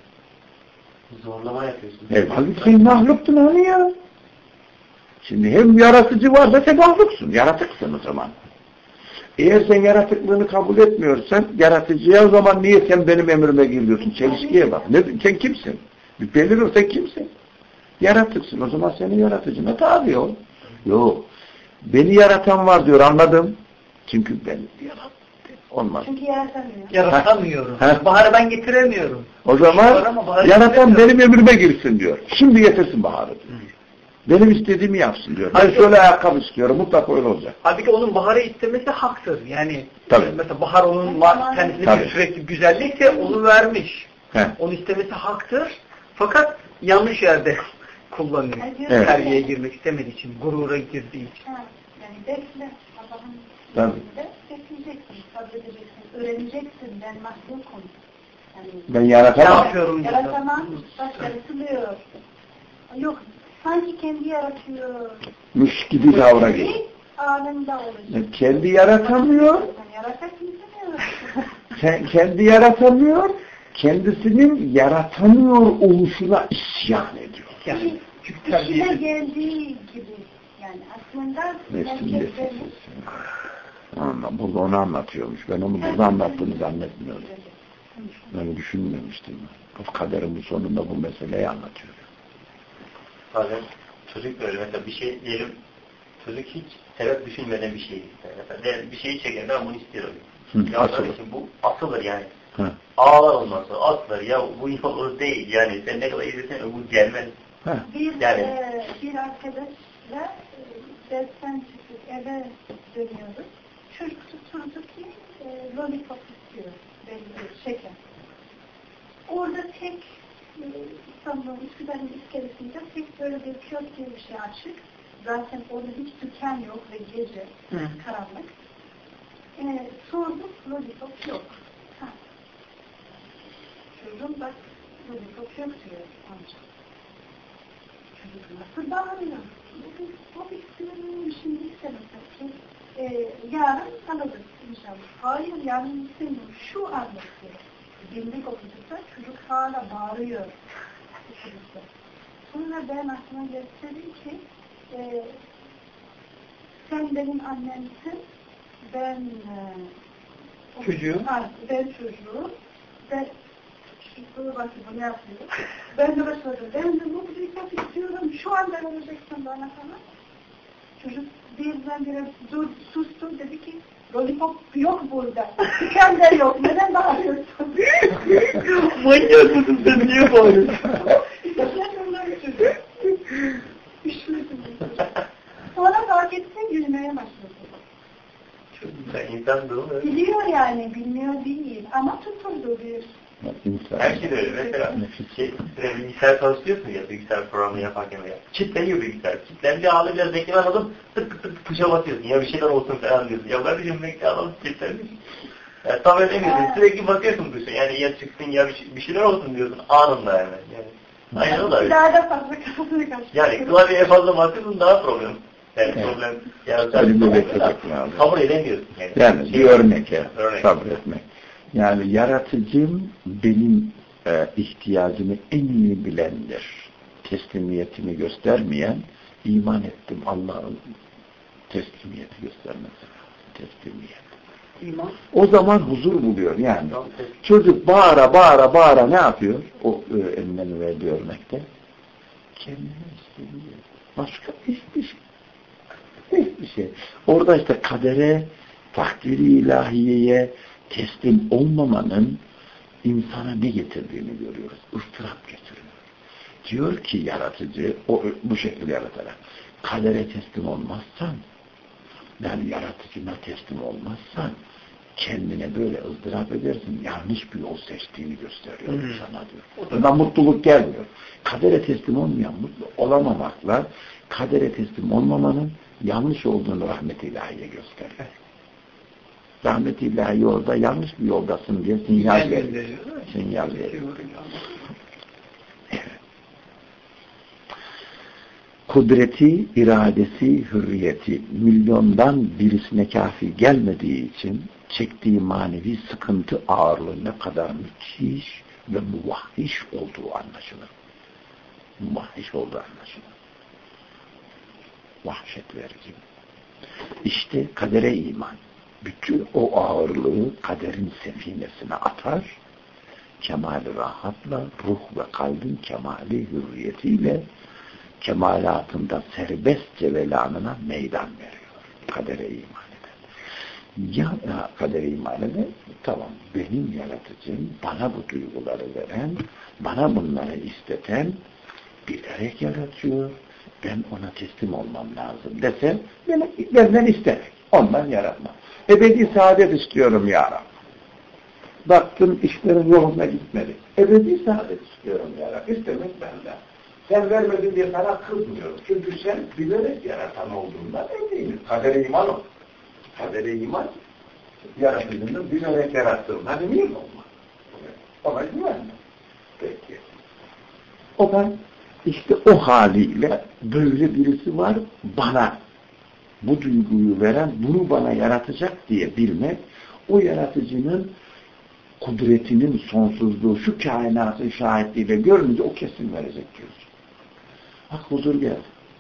B: Zorlama yapıyorsun.
A: E, halbuki sen mahluktun hani ya. Şimdi hem yaratıcı var da sen mahluksun. Yaratıksın o zaman. Eğer sen yaratıklığını kabul etmiyorsan yaratıcıya o zaman niye sen benim emrime giriyorsun? Çelişkiye bak. Ne, sen kimsin? Bir belirir sen kimsin? Yaratıksın. O zaman senin yaratıcına tabi ol. Yok. Beni yaratan var diyor, anladım. Çünkü ben yarattım. Olmaz.
C: Çünkü yaratamıyor.
D: Yaratamıyorum.
A: Ha?
D: Baharı ben getiremiyorum.
A: O zaman yaratan benim emrime girsin diyor. Şimdi getirsin baharı diyor. Benim istediğimi yapsın diyor. Ben şöyle ayakkabı istiyorum. Mutlaka öyle olacak.
D: Halbuki onun baharı istemesi haktır. Yani
A: Tabii.
D: mesela bahar onun kendisine
A: Tabii.
D: bir sürekli güzellikse onu vermiş.
A: He.
D: Onu istemesi haktır. Fakat yanlış yerde kullanıyor.
A: Evet.
D: Terbiye girmek istemediği için, gurura girdiği için.
C: Ha, yani bekle. Allah'ın
A: Tabii.
C: izniyle bekleyeceksin, sabredeceksin, öğreneceksin. Ben mahlukum. Yani,
A: Ben
D: Ne
A: yaratamam.
D: yapıyorum?
C: yaratamam, bak yaratılıyor. Yok, sanki kendi yaratıyor.
A: Müş gibi davra geliyor.
C: Kendi anında olacak.
A: Kendi yaratamıyor.
C: Sen yaratak mısın ya?
A: Ke- kendi yaratamıyor. Kendisinin yaratamıyor oluşuna isyan ediyor.
D: Yani, çünkü
C: İşine
D: terbiye
C: geldiği gibi. Yani aslında
A: Nefsin
C: herkes
A: nefis.
C: benim.
A: Anla, burada onu anlatıyormuş. Ben onu burada anlattığını zannetmiyorum. Ben düşünmemiştim. Bu kaderin sonunda bu meseleyi anlatıyor.
B: Bazen çocuk böyle mesela bir şey diyelim, çocuk hiç sebep düşünmeden bir şey ister. Mesela diyelim bir şeyi çeker, ben bunu istiyorum.
A: Hı,
B: Ya
A: asılır.
B: için bu asılır yani.
A: Hı.
B: Ağlar olması asılır. Ya bu olur değil yani. Sen ne kadar izlesen bu gelmez.
A: Hı.
C: Bir,
B: Yani.
C: e, bir arkadaşla e, dersten çıkıp eve dönüyoruz. Çocuk tuturdu ki e, lollipop istiyor. Belli şeker. Orada tek e, İstanbul'un Üsküdar'ın iskelesinde tek böyle bir kiosk gibi bir şey açık. Zaten orada hiç dükkan yok ve gece
D: Hı.
C: karanlık. E, sorduk, lollipop yok. Ha. Çocuğum bak, lollipop yok diyor amca. Çocuk nasıl bağırıyor? Lollipop istiyorum, şimdi istemesek ki e, yarın alırız inşallah. Hayır, yarın istemiyorum, şu anda istiyorum. Birlik okudukça çocuk hala bağırıyor. Sonra ben aklıma getirdim ki e, sen benim annemsin, ben e,
D: Çocuğum.
C: Ha, ben çocuğum, ben çocukluğu bakı bunu yapıyor. Ben de başladım, ben de bu lollipop istiyorum, şu anda vereceksin bana falan. Çocuk birdenbire dur, sustu, dedi ki lollipop yok burada. Dükkanda yok. Neden bağırıyorsun?
D: manyak mısın sen, niye bağırıyorsun?
C: Sonra fark etsin, gülmeye başladı.
B: Çok güzel. İnsan durumu.
C: Biliyor yani, bilmiyor değil. Ama tuturdu bir.
B: Her şey de öyle. Mesela şey, bilgisayar çalışıyorsun ya, bilgisayar programı yaparken ya. Kitleniyor bilgisayar. Kitlendi, ağlı biraz beklemen lazım. Tık tık tık tuşa basıyorsun. Ya bir şeyler olsun falan diyorsun. Ya kardeşim bekle alalım kilitlenmiş. Yani tam edemiyorsun. Sürekli bakıyorsun tuşa. Yani ya çıksın ya bir, şey, bir şeyler olsun diyorsun. Anında hemen. Yani. Aynen o da öyle.
C: Daha da fazla kafasını kaçtı.
B: Yani klavyeye fazla basıyorsun daha problem. Yani evet. Problem.
A: Elinde beklemek lazım.
B: Kabul edemiyorsun. Yani,
A: yani
B: şey
A: bir örnek ya.
B: Örnek.
A: Sabretmek. Yani yaratıcım benim e, ihtiyacımı en iyi bilendir. Teslimiyetini göstermeyen, iman ettim Allah'ın teslimiyeti göstermesi. Teslimiyet.
D: İman.
A: O zaman huzur buluyor yani. Çocuk bağıra bağıra bağıra ne yapıyor? O e, elinden verdiği örnekte. Kendine istemiyor. Başka hiçbir şey. Hiçbir şey. Orada işte kadere, takdiri ilahiyeye teslim olmamanın insana ne getirdiğini görüyoruz. Istırap getiriyor. Diyor ki yaratıcı, o bu şekilde yaratarak, kadere teslim olmazsan, yani yaratıcına teslim olmazsan, kendine böyle ızdırap edersin, yanlış bir yol seçtiğini gösteriyor hmm. sana diyor. Oradan mutluluk gelmiyor. Kadere teslim olmayan mutlu olamamakla, kadere teslim olmamanın yanlış olduğunu rahmet-i ilahiye gösteriyor. Rahmet-i ilahi orada yanlış bir yoldasın diye sinyal veriyor. Sinyal veriyor. Kudreti, iradesi, hürriyeti milyondan birisine kafi gelmediği için çektiği manevi sıkıntı ağırlığı ne kadar müthiş ve muvahhiş olduğu anlaşılır. Muvahhiş olduğu anlaşılır. Vahşet verici. İşte kadere iman. Bütün o ağırlığı kaderin sefinesine atar, kemal-i rahatla, ruh ve kalbin kemali hürriyetiyle kemalatında serbestçe velanına meydan veriyor. Kadere iman eden. Ya, ya kadere iman eden, tamam benim yaratıcım, bana bu duyguları veren, bana bunları isteten, bilerek yaratıyor, ben ona teslim olmam lazım desem, benden istemek, ondan yaratmam. Ebedi saadet istiyorum ya Rabbi. Baktım işlerin yoluna gitmedi. Ebedi saadet istiyorum ya Rabbi. İstemek benden. Sen vermedin diye sana kızmıyorum. Çünkü sen bilerek yaratan olduğundan eminim. Kader-i iman o. Kader-i iman yaratıcının bilerek yarattığından emin olmak. Ona güvenme. Peki. O da işte o haliyle böyle birisi var bana bu duyguyu veren, bunu bana yaratacak diye bilmek, o yaratıcının kudretinin sonsuzluğu, şu kainatın şahitliğiyle görünce o kesin verecek diyoruz. Bak huzur geldi.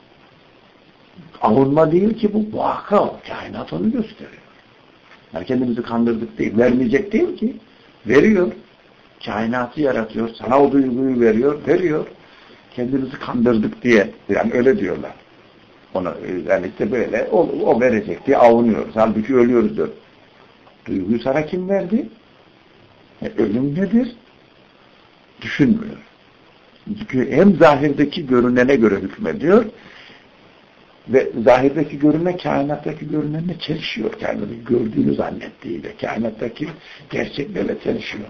A: Avunma değil ki bu, vaka o. Kainat onu gösteriyor. Yani kendimizi kandırdık değil, vermeyecek değil ki. Veriyor. Kainatı yaratıyor, sana o duyguyu veriyor, veriyor. Kendimizi kandırdık diye, yani öyle diyorlar. Ona, yani işte böyle, o, o verecek diye avunuyoruz. Halbuki ölüyoruz diyor. Duyguyu sana kim verdi? E, ölüm nedir? Düşünmüyor. Çünkü hem zahirdeki görünene göre hükmediyor ve zahirdeki görünen kainattaki görünenle çelişiyor. Kendini gördüğünü zannettiğiyle, kainattaki gerçeklerle çelişiyor.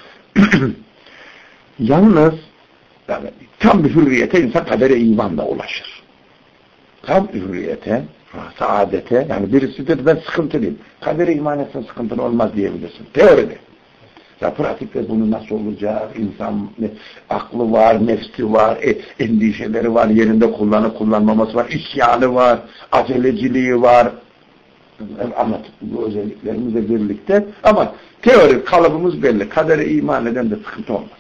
A: Yalnız yani, tam bir hürriyete insan kadere imanla ulaşır. Tam hürriyete, saadete, yani birisi de ben sıkıntılıyım. Kadere iman etsen sıkıntın olmaz diyebilirsin. Teoride. Ya pratikte bunu nasıl olacak? İnsan ne, aklı var, nefsi var, e, endişeleri var, yerinde kullanıp kullanmaması var, isyanı var, aceleciliği var. Anlattık bu özelliklerimizle birlikte. Ama teorik kalıbımız belli. Kadere iman eden de sıkıntı olmaz.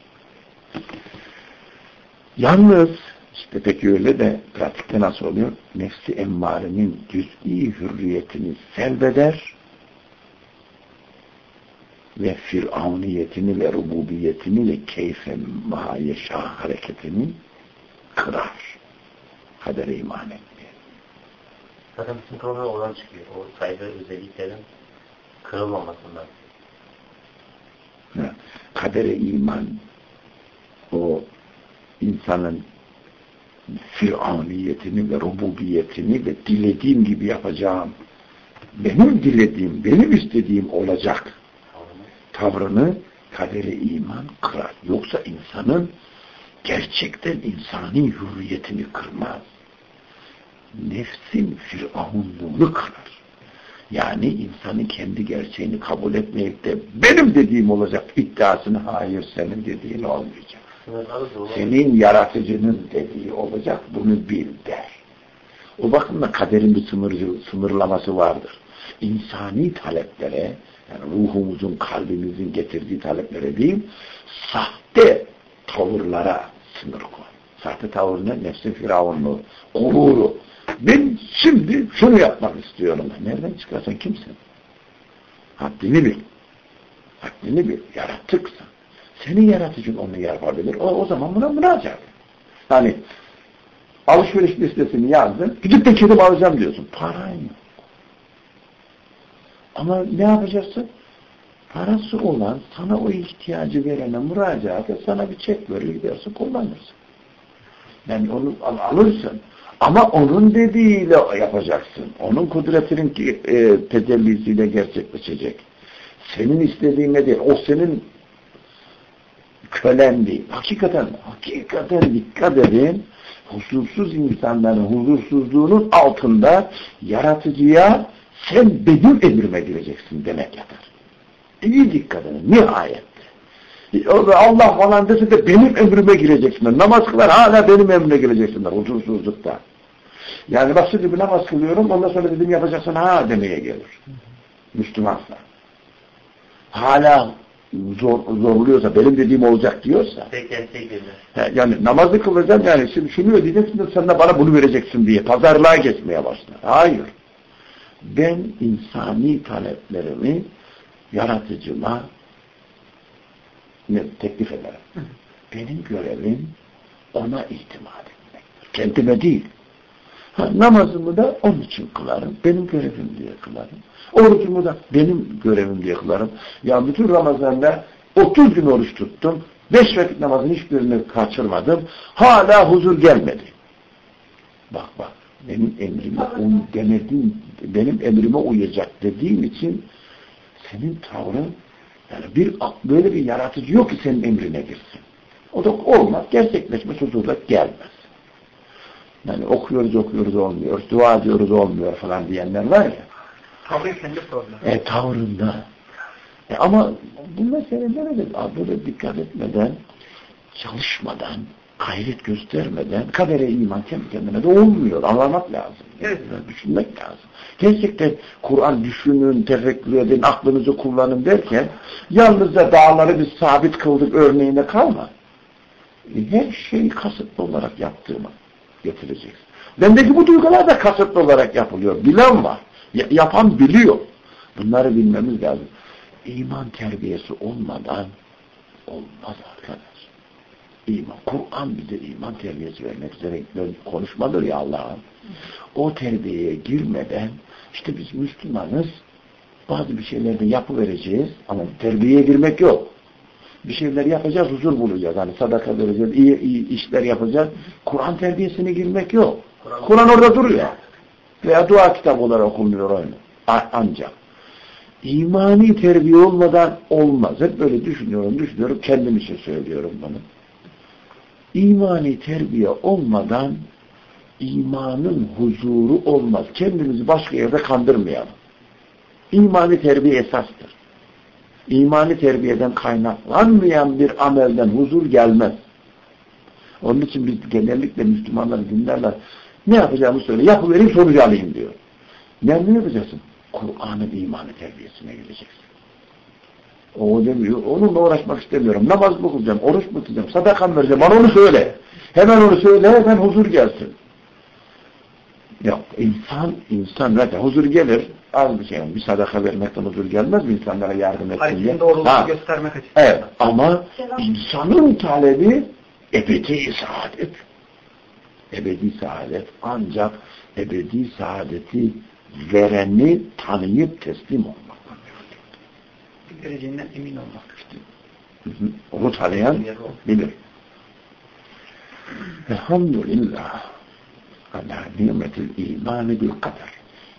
A: Yalnız işte peki öyle de pratikte nasıl oluyor? Nefsi emmarenin cüz'i hürriyetini selbeder ve firavniyetini ve rububiyetini ve keyfe mayeşa hareketini kırar. Kadere iman etmeye.
B: Zaten bütün problem oradan çıkıyor. O saydığı özelliklerin kırılmamasından.
A: Kadere iman o insanın firavniyetini ve rububiyetini ve dilediğim gibi yapacağım, benim dilediğim, benim istediğim olacak tavrını kadere iman kırar. Yoksa insanın gerçekten insani hürriyetini kırmaz. Nefsin firavunluğunu kırar. Yani insanın kendi gerçeğini kabul etmeyip de benim dediğim olacak iddiasını, hayır senin dediğin olmayacak. Senin yaratıcının dediği olacak, bunu bil der. O bakımda kaderin bir sınırcı, sınırlaması vardır. İnsani taleplere, yani ruhumuzun, kalbimizin getirdiği taleplere değil, sahte tavırlara sınır koy. Sahte tavır ne? Nefsin firavunluğu, gururu. Ben şimdi şunu yapmak istiyorum. Nereden çıkarsan kimsin? Haddini bil. Haddini bil. Yaratıksın. Senin yaratıcın onu yapabilir. O, o zaman buna müracaat. Yani alışveriş listesini yazdın. Gidip de kedip alacağım diyorsun. Paran yok. Ama ne yapacaksın? Parası olan sana o ihtiyacı verene müracaat et. Sana bir çek verir gidersin kullanırsın. Yani onu al, alırsın. Ama onun dediğiyle yapacaksın. Onun kudretinin e, tecellisiyle gerçekleşecek. Senin istediğin ne değil. O senin kölen değil. Hakikaten, hakikaten dikkat edin. Huzursuz insanların huzursuzluğunun altında yaratıcıya sen benim emrime gireceksin demek yatar. İyi dikkat edin. Nihayet. Allah falan dese de benim emrime gireceksinler. Namaz kılar hala benim emrime gireceksinler. Huzursuzlukta. Yani bak şimdi bir namaz kılıyorum ondan sonra dedim yapacaksın ha demeye gelir. Müslümansa. hala zor, zorluyorsa, benim dediğim olacak diyorsa, yani namazı kılacağım, yani şimdi şunu ödeyeceksin de sen de bana bunu vereceksin diye pazarlığa geçmeye başlar. Hayır. Ben insani taleplerimi yaratıcıma teklif ederim. Benim görevim ona itimat etmek. Kendime değil. Ha, namazımı da onun için kılarım. Benim görevim diye kılarım. Orucumu da benim görevim diye kılarım. Ya bütün Ramazan'da otuz gün oruç tuttum. beş vakit namazın hiçbirini kaçırmadım. Hala huzur gelmedi. Bak bak. Benim emrime un demedim, benim emrime uyacak dediğim için senin tavrın, yani bir böyle bir yaratıcı yok ki senin emrine girsin. O da olmaz. Gerçekleşmez, huzurla gelmez. Yani okuyoruz okuyoruz olmuyor, dua ediyoruz olmuyor falan diyenler var ya.
D: Tavrın kendi problemi.
A: E tavrında. E, ama bu meselelere de böyle dikkat etmeden, çalışmadan, gayret göstermeden kadere iman kendi kendine de olmuyor. Anlamak lazım. Evet. Düşünmek lazım. Gerçekten Kur'an düşünün, tefekkür edin, aklınızı kullanın derken yalnızca dağları biz sabit kıldık örneğine kalma. Her şeyi kasıtlı olarak yaptığımı getireceksin. Bendeki bu duygular da kasıtlı olarak yapılıyor. Bilen var. Y- yapan biliyor. Bunları bilmemiz lazım. İman terbiyesi olmadan olmaz arkadaş. İman. Kur'an bize iman terbiyesi vermek üzere konuşmadır ya Allah'ım. O terbiyeye girmeden işte biz Müslümanız, bazı bir şeylerde yapıvereceğiz ama terbiyeye girmek yok. Bir şeyler yapacağız, huzur bulacağız. Hani sadaka vereceğiz, iyi, iyi işler yapacağız. Kur'an terbiyesine girmek yok. Kur'an orada duruyor. Veya dua kitabı olarak okunuyor oyunu. Ancak imani terbiye olmadan olmaz. Hep böyle düşünüyorum, düşünüyorum. Kendim için söylüyorum bunu. İmani terbiye olmadan imanın huzuru olmaz. Kendimizi başka yerde kandırmayalım. İmani terbiye esastır. İmani terbiyeden kaynaklanmayan bir amelden huzur gelmez. Onun için biz genellikle Müslümanları dinlerler. Ne yapacağımı söyle. Yapıvereyim sonucu alayım diyor. Ne, ne yapacaksın? Kur'an'ın imanı terbiyesine gireceksin. O demiyor. Onunla uğraşmak istemiyorum. Namaz mı kılacağım? Oruç mu tutacağım? Sadaka mı vereceğim? Bana onu söyle. Hemen onu söyle. Hemen huzur gelsin. Yok. İnsan, insan zaten huzur gelir. Az bir şey. Bir sadaka vermekten huzur gelmez mi? İnsanlara yardım etsin diye.
D: Doğruluğunu göstermek açısından.
A: Evet. Ama insanın talebi ebedi saadet. Ebedi saadet. Ancak ebedi saadeti vereni tanıyıp teslim olmak.
D: Bir derecenden emin olmak.
A: İşte, onu tanıyan bilir. Elhamdülillah ala nimetil imani bil kader.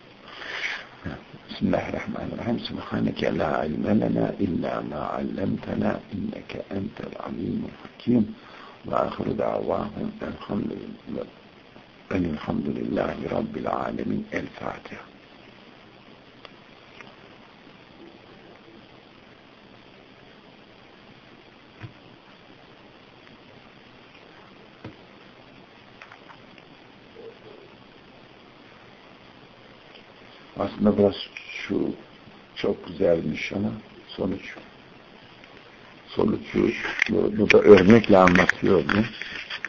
A: Bismillahirrahmanirrahim. Subhaneke la ilme lena illa ma allamtena inneke entel alimul hakim. Ve ahiru davahum elhamdülillah. Elhamdülillahi Rabbil alemin. El Fatiha. Aslında biraz şu çok güzelmiş ama sonuç sonuç bu, bu da örnekle anlatıyor mu?